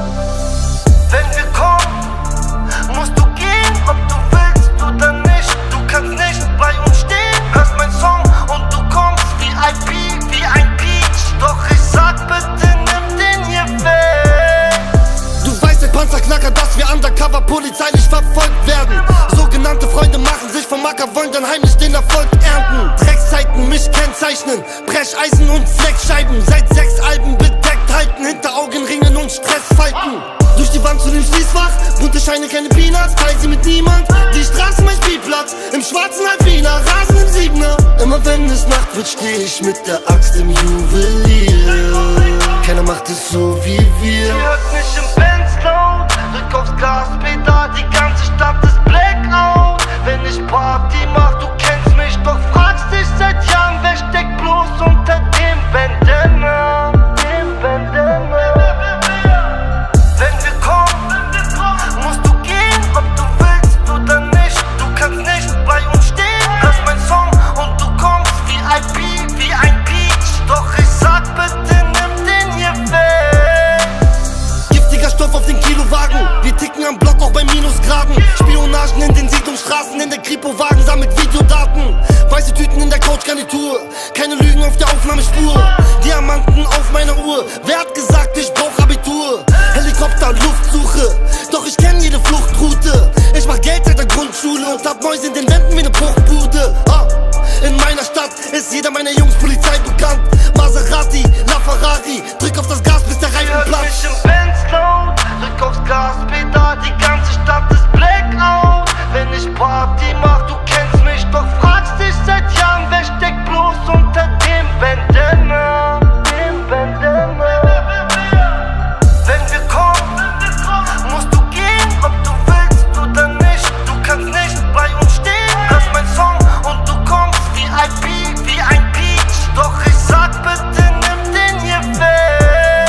Wenn wir kommen, musst du gehen, ob du willst oder nicht. Du kannst nicht bei uns stehen, hörst mein Song und du kommst wie I P, wie ein Peach. Doch ich sag bitte, nimm den hier weg. Du weißt, der Panzerknacker, dass wir undercover polizeilich verfolgt werden. Sogenannte Freunde machen sich vom Acker, wollen dann heimlich den Erfolg ernten. Dreckszeiten mich kennzeichnen, Brecheisen und Fleckscheiben. Seit sechs Alben bedeckt halten, hinter Augenringen und Stressfalten. Durch die Wand zu dem Schließfach, bunte Scheine, keine Peanuts, teil sie mit niemand. Die Straße mein Spielplatz, im schwarzen Alpina, Rasen im Siebener. Immer wenn es Nacht wird, steh ich mit der Axt im Juwelier. Keiner macht es so wie wir. Sie hört mich im Benz laut, drück aufs Gaspedal, die ganze Stadt ist Blackout. Wenn ich Party mach, du kennst mich, doch fragst dich seit Jahren, wer steckt bloß unter dem Bandana, dem Bandana. Wenn wir kommen, musst du gehen, ob du willst oder nicht. Du kannst nicht bei uns stehen, hörst mein Song und du kommst wie I P, wie ein Peach. Doch ich sag bitte, nimm den hier weg. Giftiger Stoff auf den Kilowagen, wir ticken am Block auch bei Minusgraden. Spionagen in den Siedlungsstraßen, in der Kripo-Wagen sammelt Videodaten. Weiße Tüten in der Couchgarnitur, keine Lügen auf der Aufnahmespur. Diamanten auf meiner Uhr, wer hat gesagt, ich brauch Abitur? Helikopter, Luftsuche, doch ich kenn jede Fluchtroute. Ich mach Geld seit der Grundschule und hab Mäuse in den Wänden wie ne Bruchbude. Ah, in meiner Stadt ist jeder meiner Jungs Polizei bekannt. Maserati, LaFerrari, drück auf das Gas, bis der Reifen Hört platzt. mich im Benz laut, drück aufs Gaspedal, die ganze Stadt ist Blackout. Wenn ich Party mach, du kennst mich, doch fragst dich seit Jahren, wer steckt bloß unter dem Bandana, dem Bandana. Wenn wir kommen, musst du gehen, ob du willst oder nicht. Du kannst nicht bei uns stehen, hörst mein Song und du kommst wie I P, wie ein Peach. Doch ich sag bitte, nimm den hier weg.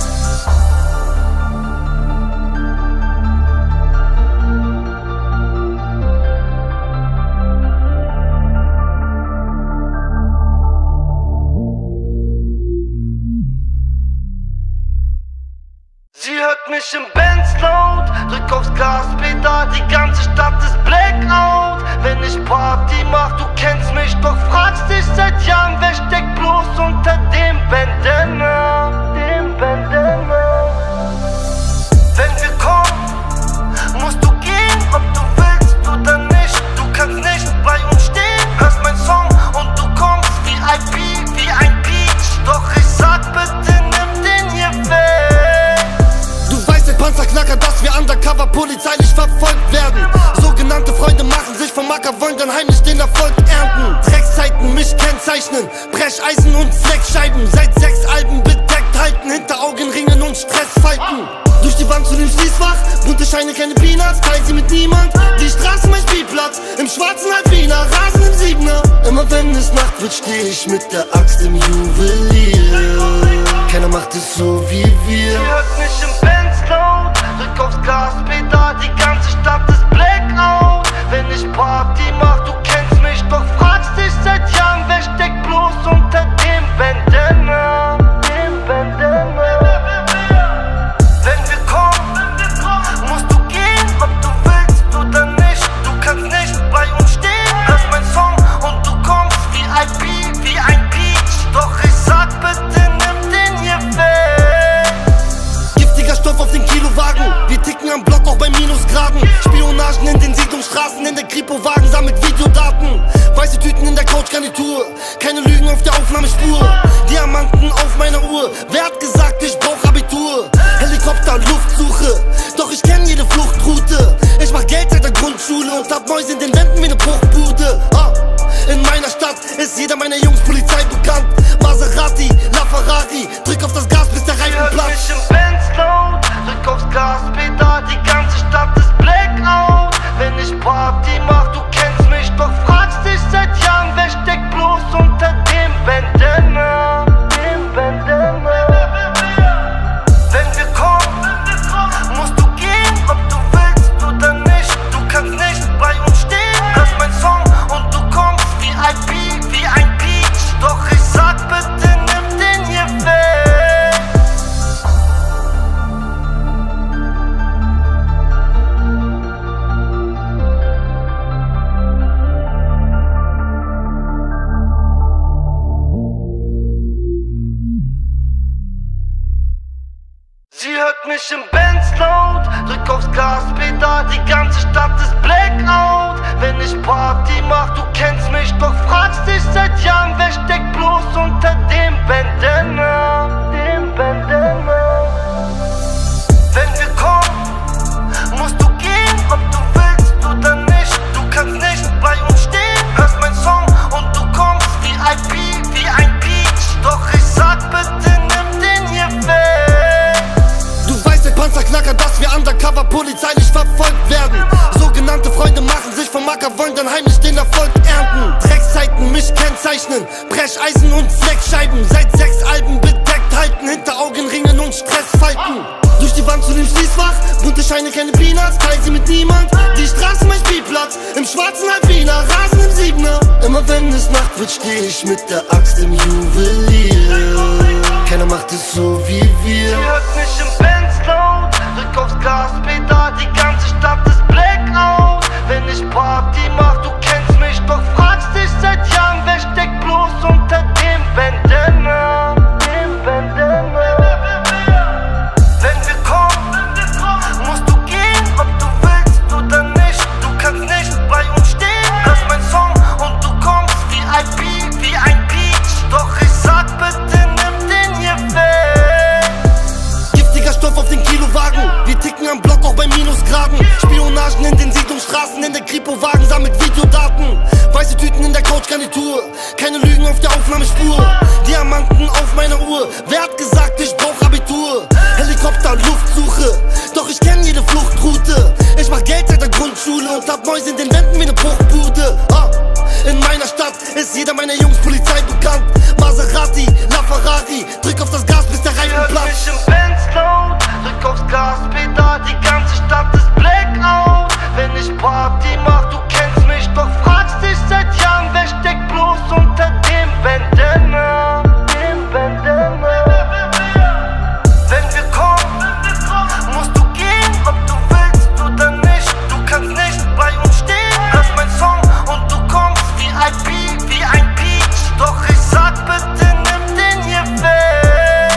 Sie hört mich im Benz laut, drück aufs Gaspedal, die ganze Stadt ist Blackout. Wenn ich Party mach, du kennst mich, doch fragst dich seit Jahren, wer steckt bloß unter dem Bandana, dem Bandana. Wenn wir kommen, musst du gehen, ob du willst oder nicht. Du kannst nicht bei uns stehen, hörst mein Song und du kommst wie I P, wie ein Peach. Doch ich sag bitte, nimm den hier weg. Du weißt, der Panzerknacker, dass wir undercover polizeilich verfolgt werden. Sogenannte Freunde machen sich vom Acker, wollen dann heimlich den Erfolg ernten. Dreckszeiten mich kennzeichnen, Brecheisen und Fleckscheiben. Seit sechs Alben bedeckt halten, hinter Augenringen und Stressfalten. Durch die Wand zu dem Schließfach, bunte Scheine, keine Peanuts, teil sie mit niemand. Die Straße mein Spielplatz, im schwarzen Alpina, Rasen im Siebener. Immer wenn es Nacht wird, steh ich mit der Axt im Juwelier. Keiner macht es so wie wir. Sie hört mich im Benz laut, drück aufs Gaspedal, die ganze Stadt ist Blackout. Wenn ich Party mach, du kennst mich, doch fragst dich seit Jahren, wer steckt bloß unter dem Bandana, dem Bandana. Wenn wir kommen, musst du gehen, ob du willst oder nicht. Du kannst nicht bei uns stehen, hörst mein Song und du kommst wie I P, wie ein Peach. Doch ich sag bitte, nimm den hier weg. Giftiger Stoff auf den Kilowagen, wir ticken am Block auch bei Minusgraden. Spionagen in den Siedlungsstraßen, in der Kripo-Wagen sammelt Videodaten. Weiße Tüten in der Couchgarnitur, keine Lügen auf der Aufnahmespur. Diamanten auf meiner Uhr, wer hat gesagt, ich brauch Abitur? Helikopter, Luftsuche, doch ich kenn jede Fluchtroute. Ich mach Geld seit der Grundschule und hab Mäuse in den Wänden wie ne Bruchbude. Ah, in meiner Stadt ist jeder meiner Jungs Polizei bekannt. Maserati, LaFerrari, drück auf das Gas, bis der Reifen Hört platzt. mich im Benz laut, drück aufs Gaspedal, die ganze Stadt ist Blackout. Wenn ich Party mach, du kennst mich, doch fragst dich seit Jahren, wer steckt bloß unter dem Bandana, dem Bandana. hört mich im Benz laut, drück aufs Gaspedal, die ganze Stadt ist Blackout. Wenn ich Party mach, du kennst mich, doch fragst dich seit Jahren, wer steckt bloß unter dem Bandana, dem Bandana. Wenn wir kommen, musst du gehen, ob du willst oder nicht. Du kannst nicht bei uns stehen, hörst mein Song und du kommst wie I P, wie ein Beach. Doch ich sag bitte, nimm den hier weg. Du weißt, der Panzerknacker, dass wir undercover polizeilich verfolgt werden. Sogenannte Freunde machen sich vom Acker, wollen dann heimlich den Erfolg ernten. Dreckszeiten mich kennzeichnen, Brecheisen und Fleckscheiben. Seit sechs Alben bedeckt halten, hinter Augenringen und Stressfalten. Durch die Wand zu dem Schließfach, bunte Scheine, keine Peanuts, teil sie mit niemand. Die Straße mein Spielplatz, im schwarzen Alpina, Rasen im Siebener. Immer wenn es Nacht wird, steh ich mit der Axt im Juwelier. Keiner macht es so wie wir. Sie hört mich im Benz laut, drück aufs Gaspedal, die ganze Stadt ist Blackout. Wenn ich Party mach, du kennst mich, doch fragst dich seit Jahren, wer steckt bloß unter dem Bandana, dem Bandana. Wenn wir kommen, musst du gehen, ob du willst oder nicht. Du kannst nicht bei uns stehen, hörst mein Song und du kommst wie I P, wie ein Beach. Doch ich sag bitte, nimm den hier weg. Giftiger Stoff auf den Kilowagen, wir ticken am Block auch bei Minusgraden. Spionagen in den Siedlungsstraßen, in der Kripo-Wagen sammelt Videodaten. Weiße Tüten in der Couchgarnitur, keine Lügen auf der Aufnahmespur. Diamanten auf meiner Uhr, wer hat gesagt, ich brauch Abitur? Helikopter, Luftsuche, doch ich kenn jede Fluchtroute. Ich mach Geld seit der Grundschule und hab Mäuse in den Wänden wie ne Bruchbude. Ah, in meiner Stadt ist jeder meiner Jungs Polizei bekannt. Maserati, LaFerrari, drück auf das Gas, bis der Reifen Hört platzt. mich im Benz laut, drück aufs Gaspedal, die ganze Stadt ist Blackout. Wenn ich Party mach, du kennst mich, doch fragst dich seit Jahren, wer steckt bloß unter dem Bandana, dem Bandana. Wenn wir kommen, musst du gehen, ob du willst oder nicht. Du kannst nicht bei uns stehen, hörst mein Song und du kommst wie I P, wie ein Beach. Doch ich sag bitte, nimm den hier weg.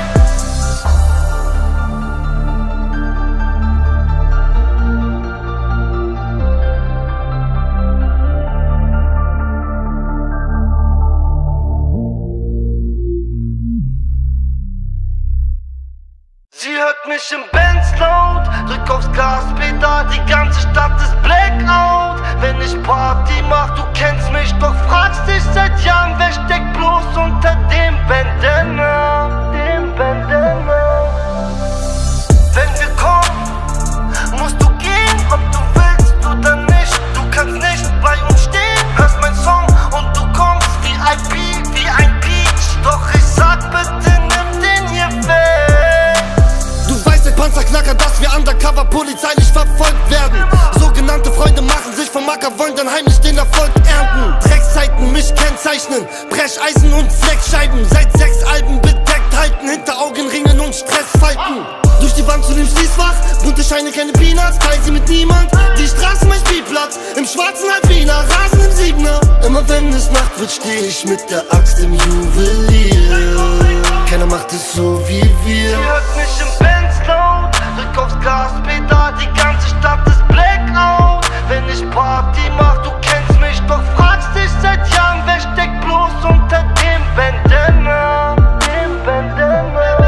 Sie hört mich im Benz laut, drück aufs Gaspedal, die ganze Stadt ist Blackout. Wenn ich Party mach, du kennst mich, doch fragst dich seit Jahren, wer steckt bloß unter dem Bandana, dem Bandana. Wenn wir kommen, musst du gehen, ob du willst oder nicht. Du kannst nicht bei uns stehen, hörst mein Song und du kommst wie I P, wie ein Beach. Doch ich sag bitte, nimm den hier weg. Du weißt, der Panzerknacker, dass wir undercover polizeilich verfolgt werden. Sogenannte Freunde machen sich vom Acker, wollen dann heimlich den Erfolg ernten. Dreckszeiten mich kennzeichnen, Brecheisen und Fleckscheiben. Seit sechs Alben bedeckt halten, hinter Augenringen und Stressfalten. Durch die Wand zu dem Schließfach, bunte Scheine, keine Peanuts, teil sie mit niemand. Die Straße mein Spielplatz, im schwarzen Alpina, Rasen im Siebener. Immer wenn es Nacht wird, steh ich mit der Axt im Juwelier. Keiner macht es so wie wir. Sie hört mich im Benz laut, drück aufs Gaspedal, die ganze Stadt ist Blackout. Wenn ich Party mach, du kennst mich, doch fragst dich seit Jahren, wer steckt bloß unter dem Bandana, dem Bandana.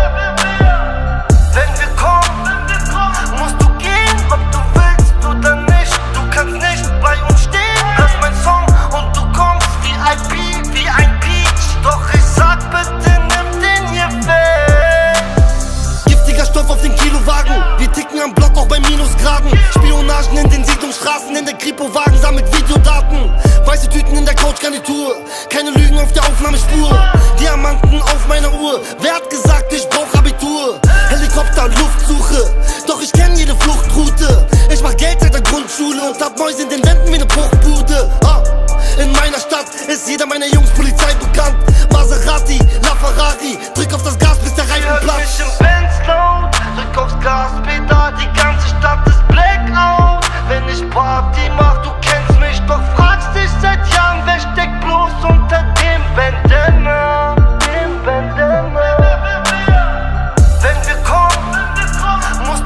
Wenn wir kommen, musst du gehen, ob du willst oder nicht. Du kannst nicht bei uns stehen, hörst mein Song und du kommst wie I P, wie ein Beach. Doch ich sag bitte, nimm den hier weg. Giftiger Stoff auf den Kilowagen, wir ticken am Block auch bei Minusgraden. Spionagen in den Siedlungsstraßen, in der Kripo-Wagen sammelt Videodaten. Weiße Tüten in der Couchgarnitur, keine Lügen auf der Aufnahmespur. Diamanten auf meiner Uhr, wer hat gesagt, ich brauch Abitur? Helikopter, Luftsuche, doch ich kenn jede Fluchtroute. Ich mach Geld seit der Grundschule und hab Mäuse in den Wänden wie ne Bruchbude. Ah, in meiner Stadt ist jeder meiner Jungs Polizei bekannt. Maserati, LaFerrari, drück auf das Gas, bis der Reifen Hört platzt. mich im Benz laut, drück aufs Gaspedal, die ganze Stadt ist Blackout. Wenn ich Party mach, du kennst mich, doch fragst dich seit Jahren, wer steckt bloß unter dem Bandana, dem Bandana. Wenn wir kommen,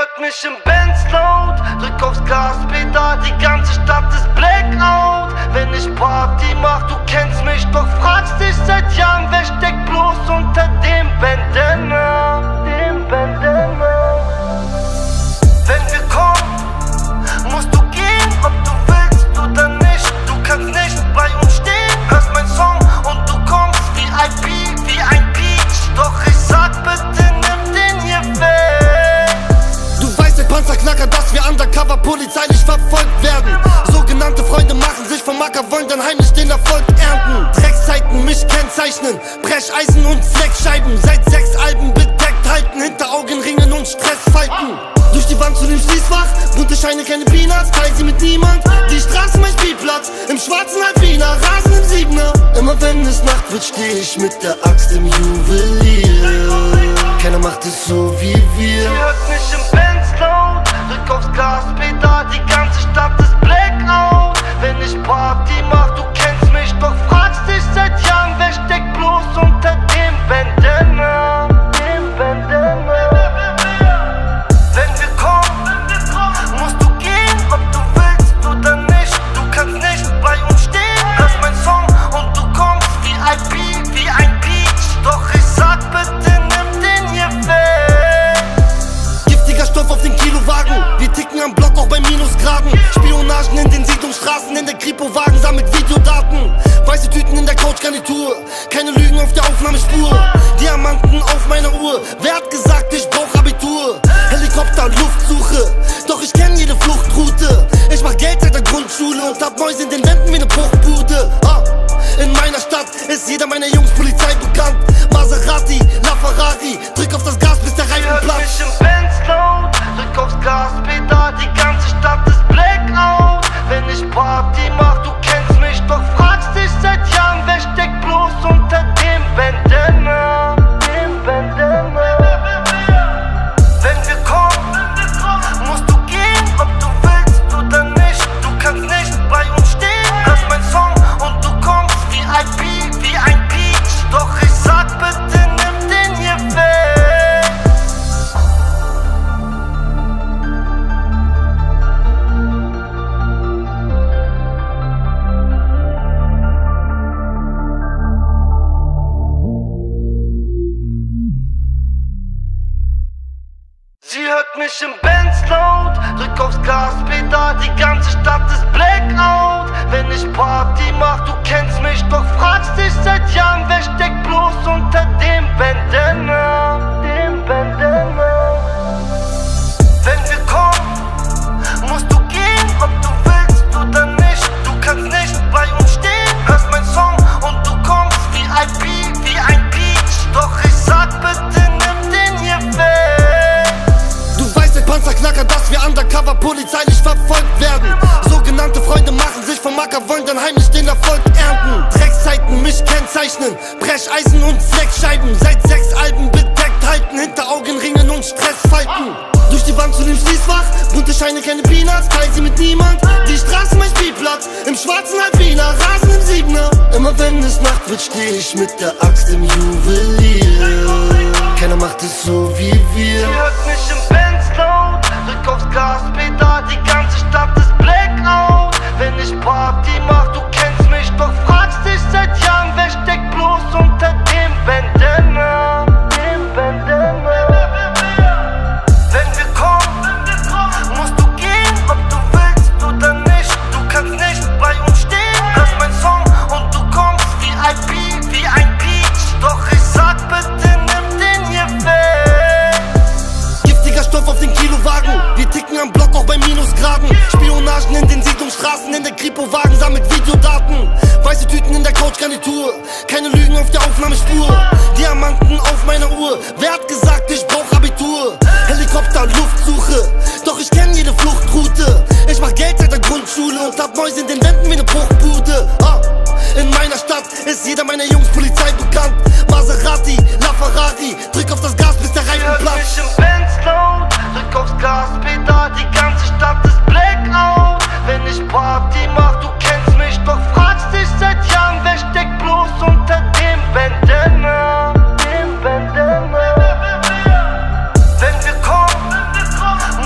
hört mich im Benz laut, drück aufs Gaspedal, die ganze Stadt ist Blackout. Wenn ich Party mach, du kennst mich, doch fragst dich seit Jahren, wer steckt bloß unter dem Bandana, dem Bandana. Wenn wir kommen, musst du gehen, ob du willst oder nicht. Du kannst nicht bei uns stehen, hörst mein Song und du kommst wie I P, wie ein Peach. Doch ich sag bitte, nimm den hier weg. Du weißt, der Panzerknacker, dass wir undercover polizeilich verfolgt werden. Sogenannte Freunde machen sich vom Acker, wollen dann heimlich den Erfolg ernten. Dreckszeiten mich kennzeichnen, Brecheisen und Fleckscheiben. Seit sechs Alben bedeckt halten, hinter Augenringen und Stressfalten. Durch die Wand zu dem Schließfach, bunte Scheine, keine Peanuts, teil sie mit niemand. Die Straße mein Spielplatz, im schwarzen Alpina, Rasen im Siebener. Immer wenn es Nacht wird, steh ich mit der Axt im Juwelier. Keiner macht es so wie wir. Sie hört mich im Benz laut, drück aufs Gaspedal, die ganze Stadt ist Blackout. Wenn ich Party mach, du kennst mich, doch fragst dich seit Jahren, wer steckt bloß unter dem Bandana, dem Bandana. Wenn wir kommen, musst du gehen, ob du willst oder nicht. Du kannst nicht bei uns stehen, hörst mein Song und du kommst wie I P, wie ein Peach. Doch ich sag bitte, nimm den hier weg. Giftiger Stoff auf den Kilowagen, wir ticken am Block auch bei Minusgraden. Spionagen in den Siedlungsstraßen, in der Kripo-Wagen sammelt Videodaten. Weiße Tüten in der Couchgarnitur, keine Lügen auf der Aufnahmespur. Diamanten auf meiner Uhr, wer hat gesagt, ich brauch Abitur? Helikopter, Luftsuche, doch ich kenn jede Fluchtroute. Ich mach Geld seit der Grundschule und hab Mäuse in den Wänden wie ne Bruchbude. Ah, in meiner Stadt ist jeder meiner Jungs Polizei bekannt. Maserati, LaFerrari, drück auf das Gas, bis der Reifen Hört platzt. mich im Benz laut, drück aufs Gaspedal, die ganze Stadt ist Blackout. Wenn ich Party mach, du kennst mich, doch fragst dich seit Jahren, wer steckt bloß unter dem Bandana, dem Bandana. Wenn wir kommen, musst du gehen, ob du willst oder nicht. Du kannst nicht bei uns stehen, hörst mein Song und du kommst wie I P, wie ein Peach. Doch ich sag bitte, nimm den hier weg. Sie hört mich im Benz laut, drück aufs Gaspedal, die ganze Stadt ist Blackout. Wenn ich Party mach, du kennst mich, doch fragst dich seit Jahren, wer steckt bloß unter dem Bandana, dem Bandana. Wenn wir kommen, musst du gehen, ob du willst oder nicht. Du kannst nicht bei uns stehen, hörst mein Song und du kommst wie I P, wie ein Peach. Doch ich sag bitte, nimm den hier weg. Du weißt, der Panzerknacker, dass wir undercover polizeilich verfolgt werden. Sogenannte Freunde machen sich vom Acker, wollen dann heimlich den Erfolg ernten. Dreckszeiten mich kennzeichnen, Brecheisen und Fleckscheiben. Seit sechs Alben bedeckt halten, hinter Augenringen und Stressfalten. Durch die Wand zu dem Schließfach, bunte Scheine, keine Peanuts, teil sie mit niemand. Die Straße mein Spielplatz, im schwarzen Alpina, Rasen im Siebener. Immer wenn es Nacht wird, steh ich mit der Axt im Juwelier. Keiner macht es so wie wir. Sie hört mich im Benz laut, drück aufs Gaspedal, die ganze Stadt ist Blackout. Wenn ich Party mach, du kennst mich, doch fragst dich seit Jahren, wer steckt bloß unter dem Bandana, dem Bandana. Wenn wir kommen, musst du gehen, ob du willst oder nicht. Du kannst nicht bei uns stehen, hörst mein Song und du kommst wie I P, wie ein Peach. Doch ich sag bitte, nimm den hier weg. Giftiger Stoff auf den Kilowagen, wir ticken am Block auch bei Minusgraden. Spionagen in den Siedlungsstraßen, in der Kripo-Wagen sammelt Videodaten. Weiße Tüten in der Couchgarnitur, keine Lügen auf der Aufnahmespur. Diamanten auf meiner Uhr, wer hat gesagt, ich brauch Abitur? Helikopter, Luftsuche, doch ich kenn jede Fluchtroute. Ich mach Geld seit der Grundschule und hab Mäuse in den Wänden wie ne Bruchbude. Ah, in meiner Stadt ist jeder meiner Jungs Polizei bekannt. Maserati, LaFerrari, drück auf das Gas, bis der Reifen Hört platzt. mich im Benz laut, drück aufs Gaspedal, die ganze Stadt ist Blackout. Wenn ich Party mach, du kennst mich, doch fragst dich seit Jahren, wer steckt bloß unter dem Bandana, dem Bandana. Wenn wir kommen,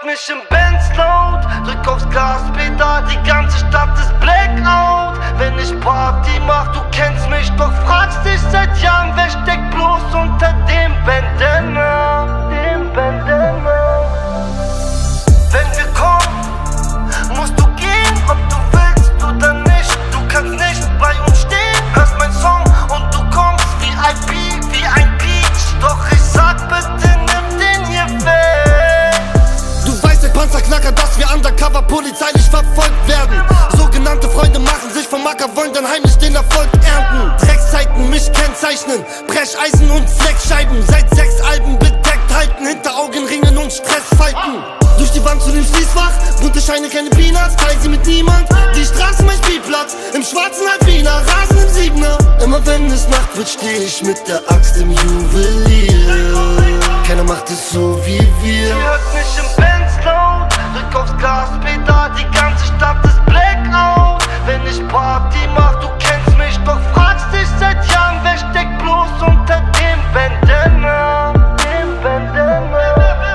hört mich im Benz laut, drück aufs Gaspedal, die ganze Stadt ist Blackout. Wenn ich Party mach, du kennst mich, doch fragst dich seit Jahren, wer steckt bloß unter dem Bandana, dem Bandana. Wenn wir kommen, musst du gehen, ob du willst oder nicht. Du kannst nicht bei uns stehen, hörst mein Song und du kommst wie I P, wie ein Peach. Doch ich sag bitte, nimm den hier weg. Du weißt, der Panzerknacker, dass wir undercover polizeilich verfolgt werden. Sogenannte Freunde machen sich vom Acker, wollen dann heimlich den Erfolg ernten. Dreckszeiten mich kennzeichnen, Brecheisen und Fleckscheiben. Seit sechs Alben bedeckt halten, hinter Augenringen und Stressfalten. Durch die Wand zu dem Schließfach, bunte Scheine, keine Peanuts, teil sie mit niemand. Die Straße mein Spielplatz, im schwarzen Alpina, Rasen im Siebener. Immer wenn es Nacht wird, steh ich mit der Axt im Juwelier. Keiner macht es so wie wir. Ihr hört mich im Benz laut, drück aufs Gaspedal, die ganze Stadt ist Blackout. Wenn ich Party mach, du kennst mich, doch fragst dich seit Jahren, wer steckt bloß unter dem Bandana, dem Bandana.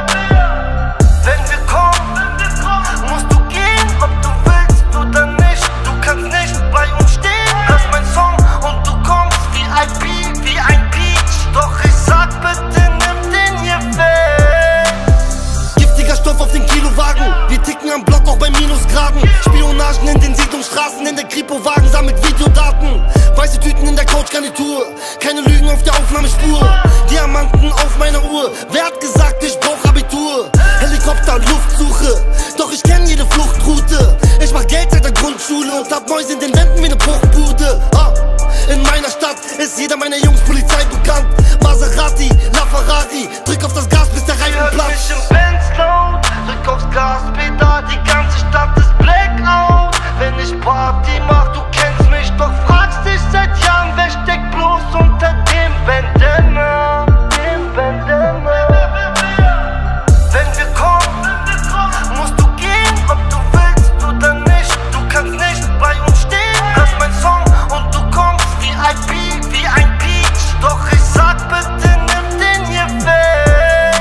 Wenn wir kommen, musst du gehen, ob du willst oder nicht. Du kannst nicht bei uns stehen, hörst mein Song und du kommst wie I P, wie ein Peach. Doch ich sag bitte, nimm den hier weg. Giftiger Stoff auf den Kilowagen, wir ticken am Block auch bei Minusgraden. Spionagen in den Siedlungsstraßen, in der Kripo-Wagen sammelt Videodaten. Weiße Tüten in der Couchgarnitur, keine Lügen auf der Aufnahmespur. Diamanten auf meiner Uhr, wer hat gesagt, ich brauch Abitur? Helikopter, Luftsuche, doch ich kenn jede Fluchtroute. Ich mach Geld seit der Grundschule und hab Mäuse in den Wänden wie ne Bruchbude. Ah, in meiner Stadt ist jeder meiner Jungs Polizei bekannt. Maserati, LaFerrari, drück auf das Gas, bis der Reifen Hört platzt. mich im Benz laut, drück aufs Gaspedal, die ganze Stadt ist Blackout. Wenn ich Party mach, du kennst mich, doch fragst dich seit Jahren, wer steckt bloß unter dem Bandana, dem Bandana. Wenn wir kommen, musst du gehen, ob du willst oder nicht. Du kannst nicht bei uns stehen, hörst mein Song und du kommst wie I P, wie ein Peach. Doch ich sag bitte, nimm den hier weg.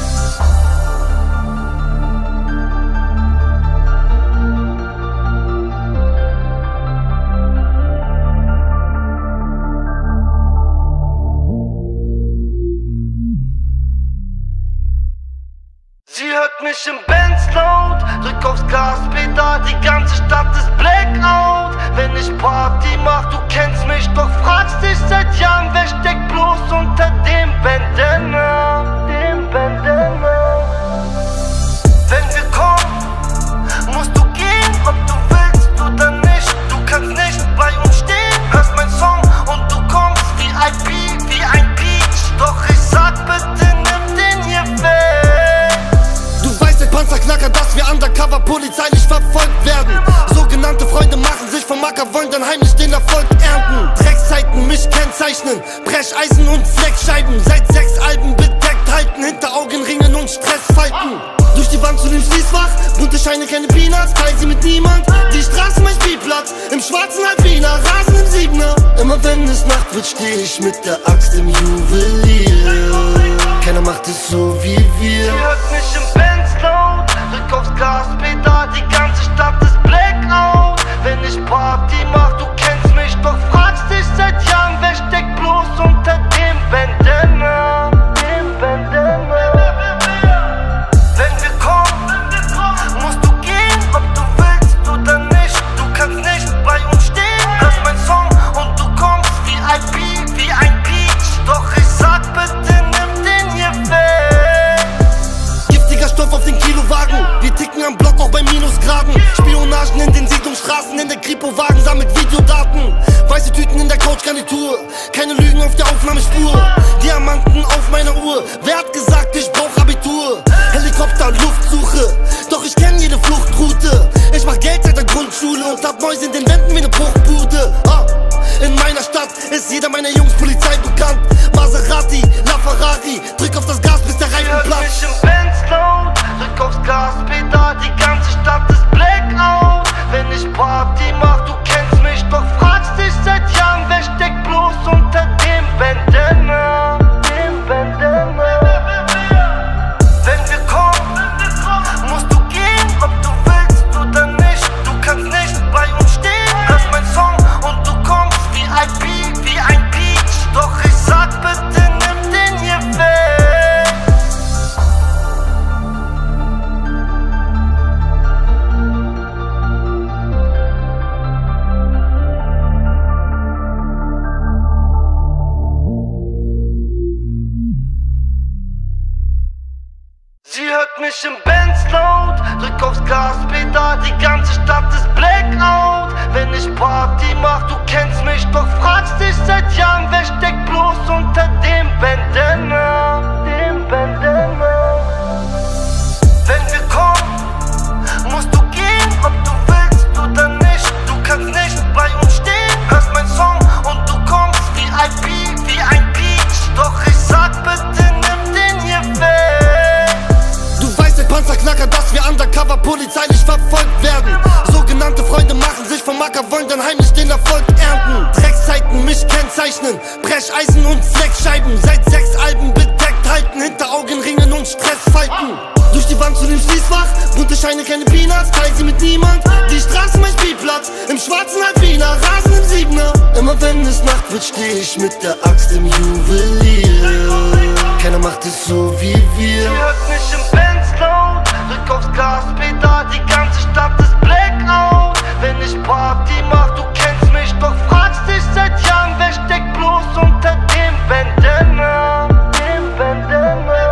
Sie hört mich im Benz laut, drück aufs Gaspedal, die ganze Stadt ist Blackout. Wenn ich Party mach, du kennst mich, doch fragst dich seit Jahren, wer steckt bloß unter dem Bandana, dem Bandana. Wenn wir kommen, musst du gehen, ob du willst oder nicht. Du kannst nicht bei uns stehen, hörst mein Song und du kommst wie I P, wie ein Peach. Doch ich sag bitte, nimm den hier weg. Du weißt, der Panzerknacker, dass wir undercover polizeilich verfolgt werden. Sogenannte Freunde machen sich vom Acker, wollen dann heimlich den Erfolg ernten. Dreckszeiten mich kennzeichnen, Brecheisen und Fleckscheiben. Seit sechs Alben bedeckt halten, hinter Augenringen und Stressfalten. Durch die Wand zu dem Schließfach, bunte Scheine, keine Peanuts, teil sie mit niemand. Die Straße mein Spielplatz, im schwarzen Alpina, Rasen im Siebener. Immer wenn es Nacht wird, steh ich mit der Axt im Juwelier. Keiner macht es so wie wir. Ihr hört mich im Benz laut, drück aufs Gaspedal, die ganze Stadt ist Blackout. Wenn ich Party mach, du kennst mich, doch fragst dich seit Jahren, wer steckt bloß unter dem Bandana, dem Bandana. Wenn wir kommen, musst du gehen, ob du willst oder nicht. Du kannst nicht bei uns stehen, hörst mein Song und du kommst wie I P, wie ein Peach. Doch ich sag bitte, nimm den hier weg. Giftiger Stoff auf den Kilowagen, wir ticken am Block auch bei Minusgraden. Spionagen in den Siedlungsstraßen, in der Kripo-Wagen sammelt Videodaten. Weiße Tüten in der Couchgarnitur, keine Lügen auf der Aufnahmespur. Diamanten auf meiner Uhr, wer hat gesagt, ich brauch Abitur? Helikopter, Luftsuche, doch ich kenn jede Fluchtroute. Ich mach Geld seit der Grundschule und hab Mäuse in den Wänden wie ne Bruchbude. Ah, in meiner Stadt ist jeder meiner Jungs Polizei bekannt. Maserati, LaFerrari, drück auf das Gas, bis der Reifen Hört platzt. mich im Benz laut, drück aufs Gaspedal, die ganze Stadt ist Blackout. Wenn ich Party mach, du kennst mich, doch fragst dich seit Jahren, wer steckt bloß unter dem Bandana, dem Bandana. Wenn wir kommen, hört mich im Benz laut, drück aufs Gaspedal, die ganze Stadt ist Blackout. Wenn ich Party mach, du kennst mich, doch fragst dich seit Jahren, wer steckt bloß unter dem Bandana, dem Bandana. Wenn wir kommen, musst du gehen, ob du willst oder nicht. Du kannst nicht bei uns stehen, hörst mein Song und du kommst wie I P, wie ein Peach. Doch ich sag bitte, nimm den hier weg. Du weißt, der Panzerknacker, dass wir undercover polizeilich verfolgt werden. Sogenannte Freunde machen sich vom Acker, wollen dann heimlich den Erfolg ernten. Dreckszeiten mich kennzeichnen, Brecheisen und Fleckscheiben. Seit sechs Alben bedeckt halten, hinter Augenringen und Stressfalten. Durch die Wand zu dem Schließfach, bunte Scheine, keine Peanuts, teil sie mit niemand. Die Straße mein Spielplatz, im schwarzen Alpina, Rasen im Siebener. Immer wenn es Nacht wird, steh ich mit der Axt im Juwelier. Keiner macht es so wie wir. Sie hört mich im Benz laut, drück aufs Gaspedal, die ganze Stadt ist Blackout. Wenn ich Party mach, du kennst mich, doch fragst dich seit Jahren, wer steckt bloß unter dem Bandana, dem Bandana.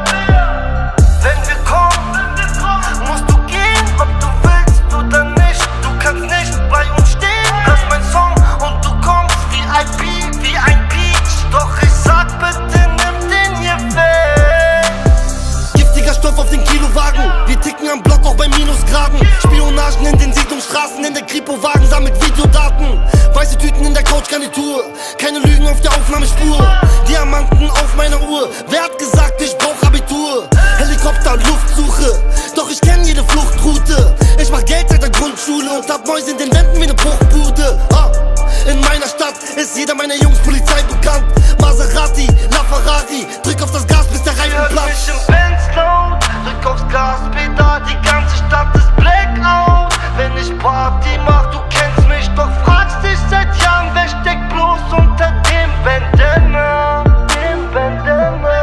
Wenn wir kommen, musst du gehen, ob du willst oder nicht. Du kannst nicht bei uns stehen, hörst mein Song und du kommst wie I P, wie ein Peach. Doch ich sag bitte, nimm den hier weg. Giftiger Stoff auf den Kilowagen, wir ticken am Block auch bei Minusgraden. Spionagen in den Siedlungsstraßen, in der Kripo-Wagen sammelt Videodaten. Weiße Tüten in der Couchgarnitur, keine Lügen auf der Aufnahmespur. Diamanten auf meiner Uhr, wer hat gesagt, ich brauch Abitur? Helikopter, Luftsuche, doch ich kenn jede Fluchtroute. Ich mach Geld seit der Grundschule und hab Mäuse in den Wänden wie ne Bruchbude. Ah, in meiner Stadt ist jeder meiner Jungs Polizei bekannt. Maserati, LaFerrari, drück auf das Gas, bis der Reifen Hört platzt. mich im Benz laut, drück aufs Gaspedal, die ganze Stadt ist Blackout. Wenn ich Party mach, du kennst mich, doch fragst dich seit Jahren, wer steckt bloß unter dem Bandana, dem Bandana.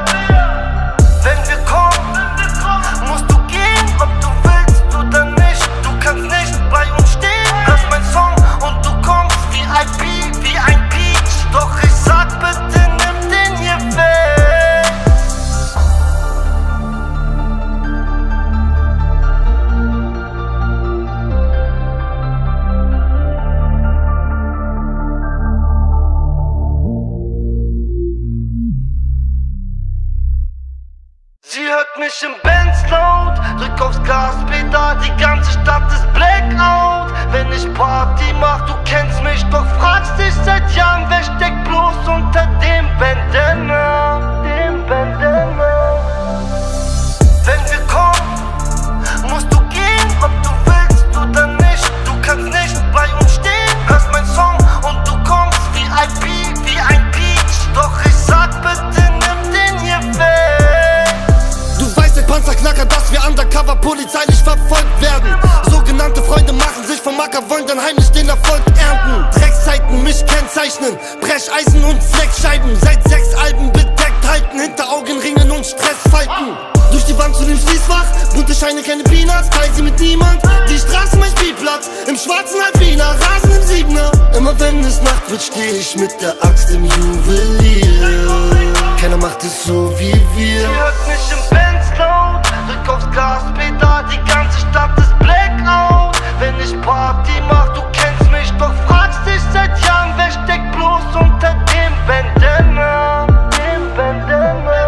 Wenn wir kommen, musst du gehen, ob du willst oder nicht. Du kannst nicht bei uns stehen, hörst mein Song und du kommst wie I P, wie ein Peach. Doch ich sag bitte, nimm den hier weg. Sie hört mich im Benz laut, drück aufs Gaspedal, die ganze Stadt ist Blackout. Wenn ich Party mach, du kennst mich, doch fragst dich seit Jahren, wer steckt bloß unter dem Bandana, dem Bandana. Wenn wir kommen, musst du gehen, ob du willst oder nicht. Du kannst nicht bei uns stehen, hörst mein Song und du kommst wie I P, wie ein Peach. Doch ich sag bitte, nimm den hier weg. Du weißt, der Panzerknacker, dass wir undercover polizeilich verfolgt werden. Sogenannte Freunde machen sich vom Acker, wollen dann heimlich den Erfolg ernten. Dreckszeiten mich kennzeichnen, Brecheisen und Fleckscheiben. Seit sechs Alben bedeckt halten, hinter Augenringen und Stressfalten. Durch die Wand zu dem Schließfach, bunte Scheine, keine Peanuts, teil sie mit niemand. Die Straße mein Spielplatz, im schwarzen Alpina, Rasen im Siebener. Immer wenn es Nacht wird, steh ich mit der Axt im Juwelier. Keiner macht es so wie wir. Sie hört mich im Benz laut, drück aufs Gaspedal, die ganze Stadt ist Blackout. Wenn ich Party mach, du kennst mich, doch fragst dich seit Jahren, wer steckt bloß unter dem Bandana, dem Bandana.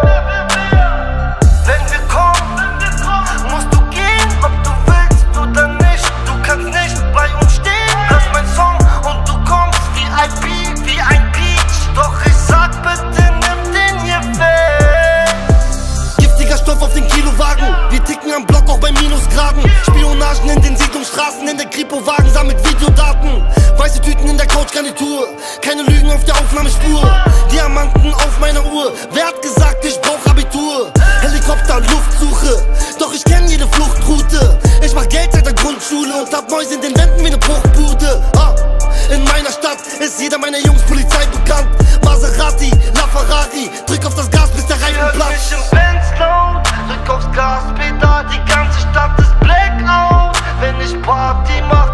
Wenn wir kommen, musst du gehen, ob du willst oder nicht. Du kannst nicht bei uns stehen, hörst mein Song und du kommst wie I P, wie ein Peach. Doch ich sag bitte, nimm den hier weg. Giftiger Stoff auf den Kilowagen, wir ticken am Block auch bei Minusgraden. Spionagen in den Siedlungsstraßen, in der Kripo-Wagen sammelt Videodaten. Weiße Tüten in der Couchgarnitur, keine Lügen auf der Aufnahmespur. Diamanten auf meiner Uhr, wer hat gesagt, ich brauch Abitur? Helikopter, Luftsuche, doch ich kenn jede Fluchtroute. Ich mach Geld seit der Grundschule und hab Mäuse in den Wänden wie ne Bruchbude. Ah, in meiner Stadt ist jeder meiner Jungs Polizei bekannt. Maserati, LaFerrari, drück auf das Gas, bis der Reifen Hört platzt. mich im Benz laut, drück aufs Gaspedal, die ganze Stadt ist Blackout. Wenn ich Party mach,